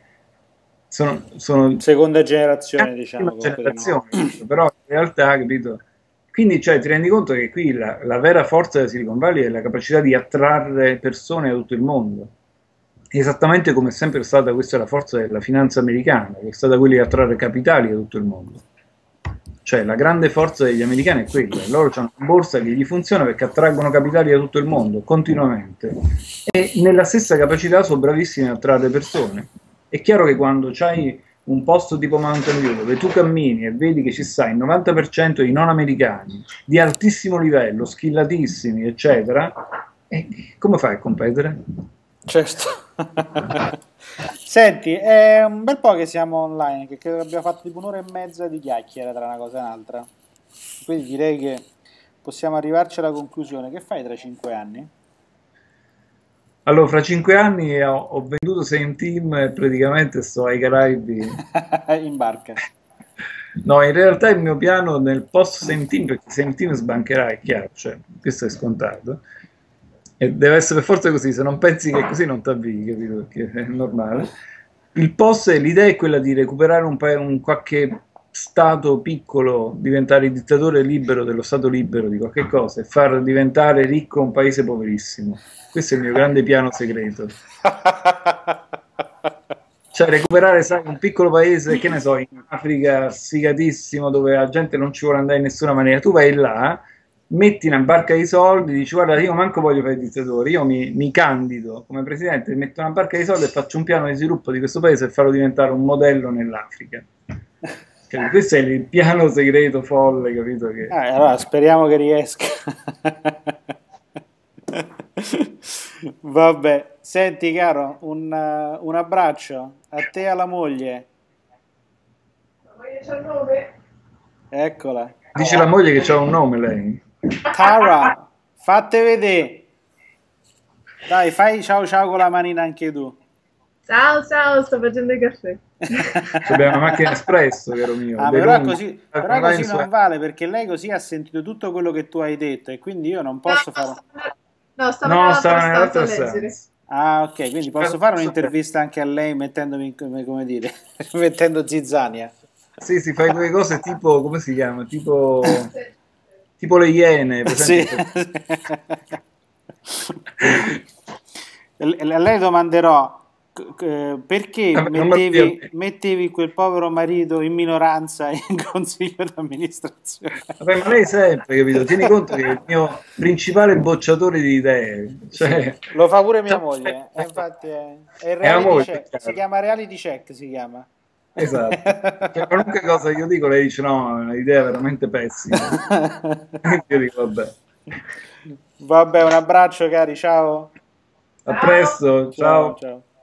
sono seconda generazione, diciamo, generazione, però in realtà, capito? Quindi cioè, ti rendi conto che qui la vera forza della Silicon Valley è la capacità di attrarre persone da tutto il mondo, esattamente come è sempre stata questa la forza della finanza americana, che è stata quella di attrarre capitali da tutto il mondo. Cioè la grande forza degli americani è quella, loro hanno una borsa che gli funziona perché attraggono capitali da tutto il mondo, continuamente, e nella stessa capacità sono bravissimi a attrarre persone. È chiaro che quando c'hai un posto tipo Mountain View dove tu cammini e vedi che ci sta il 90% di non americani, di altissimo livello, skillatissimi, eccetera, come fai a competere? Certo. Senti, è un bel po' che siamo online, che credo abbiamo fatto tipo un'ora e mezza di chiacchiere tra una cosa e un'altra. Quindi direi che possiamo arrivarci alla conclusione. Che fai tra 5 anni? Allora, fra 5 anni ho venduto 6 team e praticamente sto ai Caraibi. In barca. No, in realtà il mio piano nel post 6 team, perché 6 team sbancherà, è chiaro, cioè, questo è scontato. E deve essere per forza così, se non pensi che è così non ti avvii, capito? Perché è normale. L'idea è quella di recuperare un qualche stato piccolo, diventare il dittatore libero dello stato libero di qualche cosa e far diventare ricco un paese poverissimo. Questo è il mio grande piano segreto. Cioè recuperare, sai, un piccolo paese, che ne so, in Africa, sfigatissimo, dove la gente non ci vuole andare in nessuna maniera. Tu vai là, metti una barca di soldi, dici guarda io manco voglio fare il dittatore, io mi candido come presidente, metto una barca di soldi e faccio un piano di sviluppo di questo paese e farlo diventare un modello nell'Africa. Questo è il piano segreto folle, capito? Allora speriamo che riesca. Vabbè, senti caro, un abbraccio a te e alla moglie. Ma io c'ho il nome? Eccola. Dice la moglie che ha un nome lei. Tara, fatte vedere. Dai, fai ciao ciao con la manina anche tu. Ciao, ciao, sto facendo il caffè. Abbiamo una macchina espresso, caro mio. Ah, De però lungo. però così non vale perché lei così ha sentito tutto quello che tu hai detto e quindi io non posso fare. No, stavo No, nell'altra stava stanza a nell'altra leggere. stanza. Ah, ok, quindi posso fare un'intervista anche a lei mettendomi come dire, mettendo zizzania. Sì, si fai quelle cose tipo, come si chiama? Tipo le Iene, Sì. presente? A lei domanderò perché Vabbè, non me lo dire a me. mettevi quel povero marito in minoranza in consiglio d'amministrazione. Vabbè, ma lei sempre, capito? Tieni conto che è il mio principale bocciatore di idee. Cioè, Lo fa pure mia moglie, infatti è il è la reality moglie, check, si chiaro. chiama reality check, si chiama. Esatto. Cioè, qualunque cosa io dico, lei dice no, è un'idea veramente pessima. Io dico, vabbè. Vabbè, un abbraccio cari, ciao. A presto, Ciao, ciao. ciao.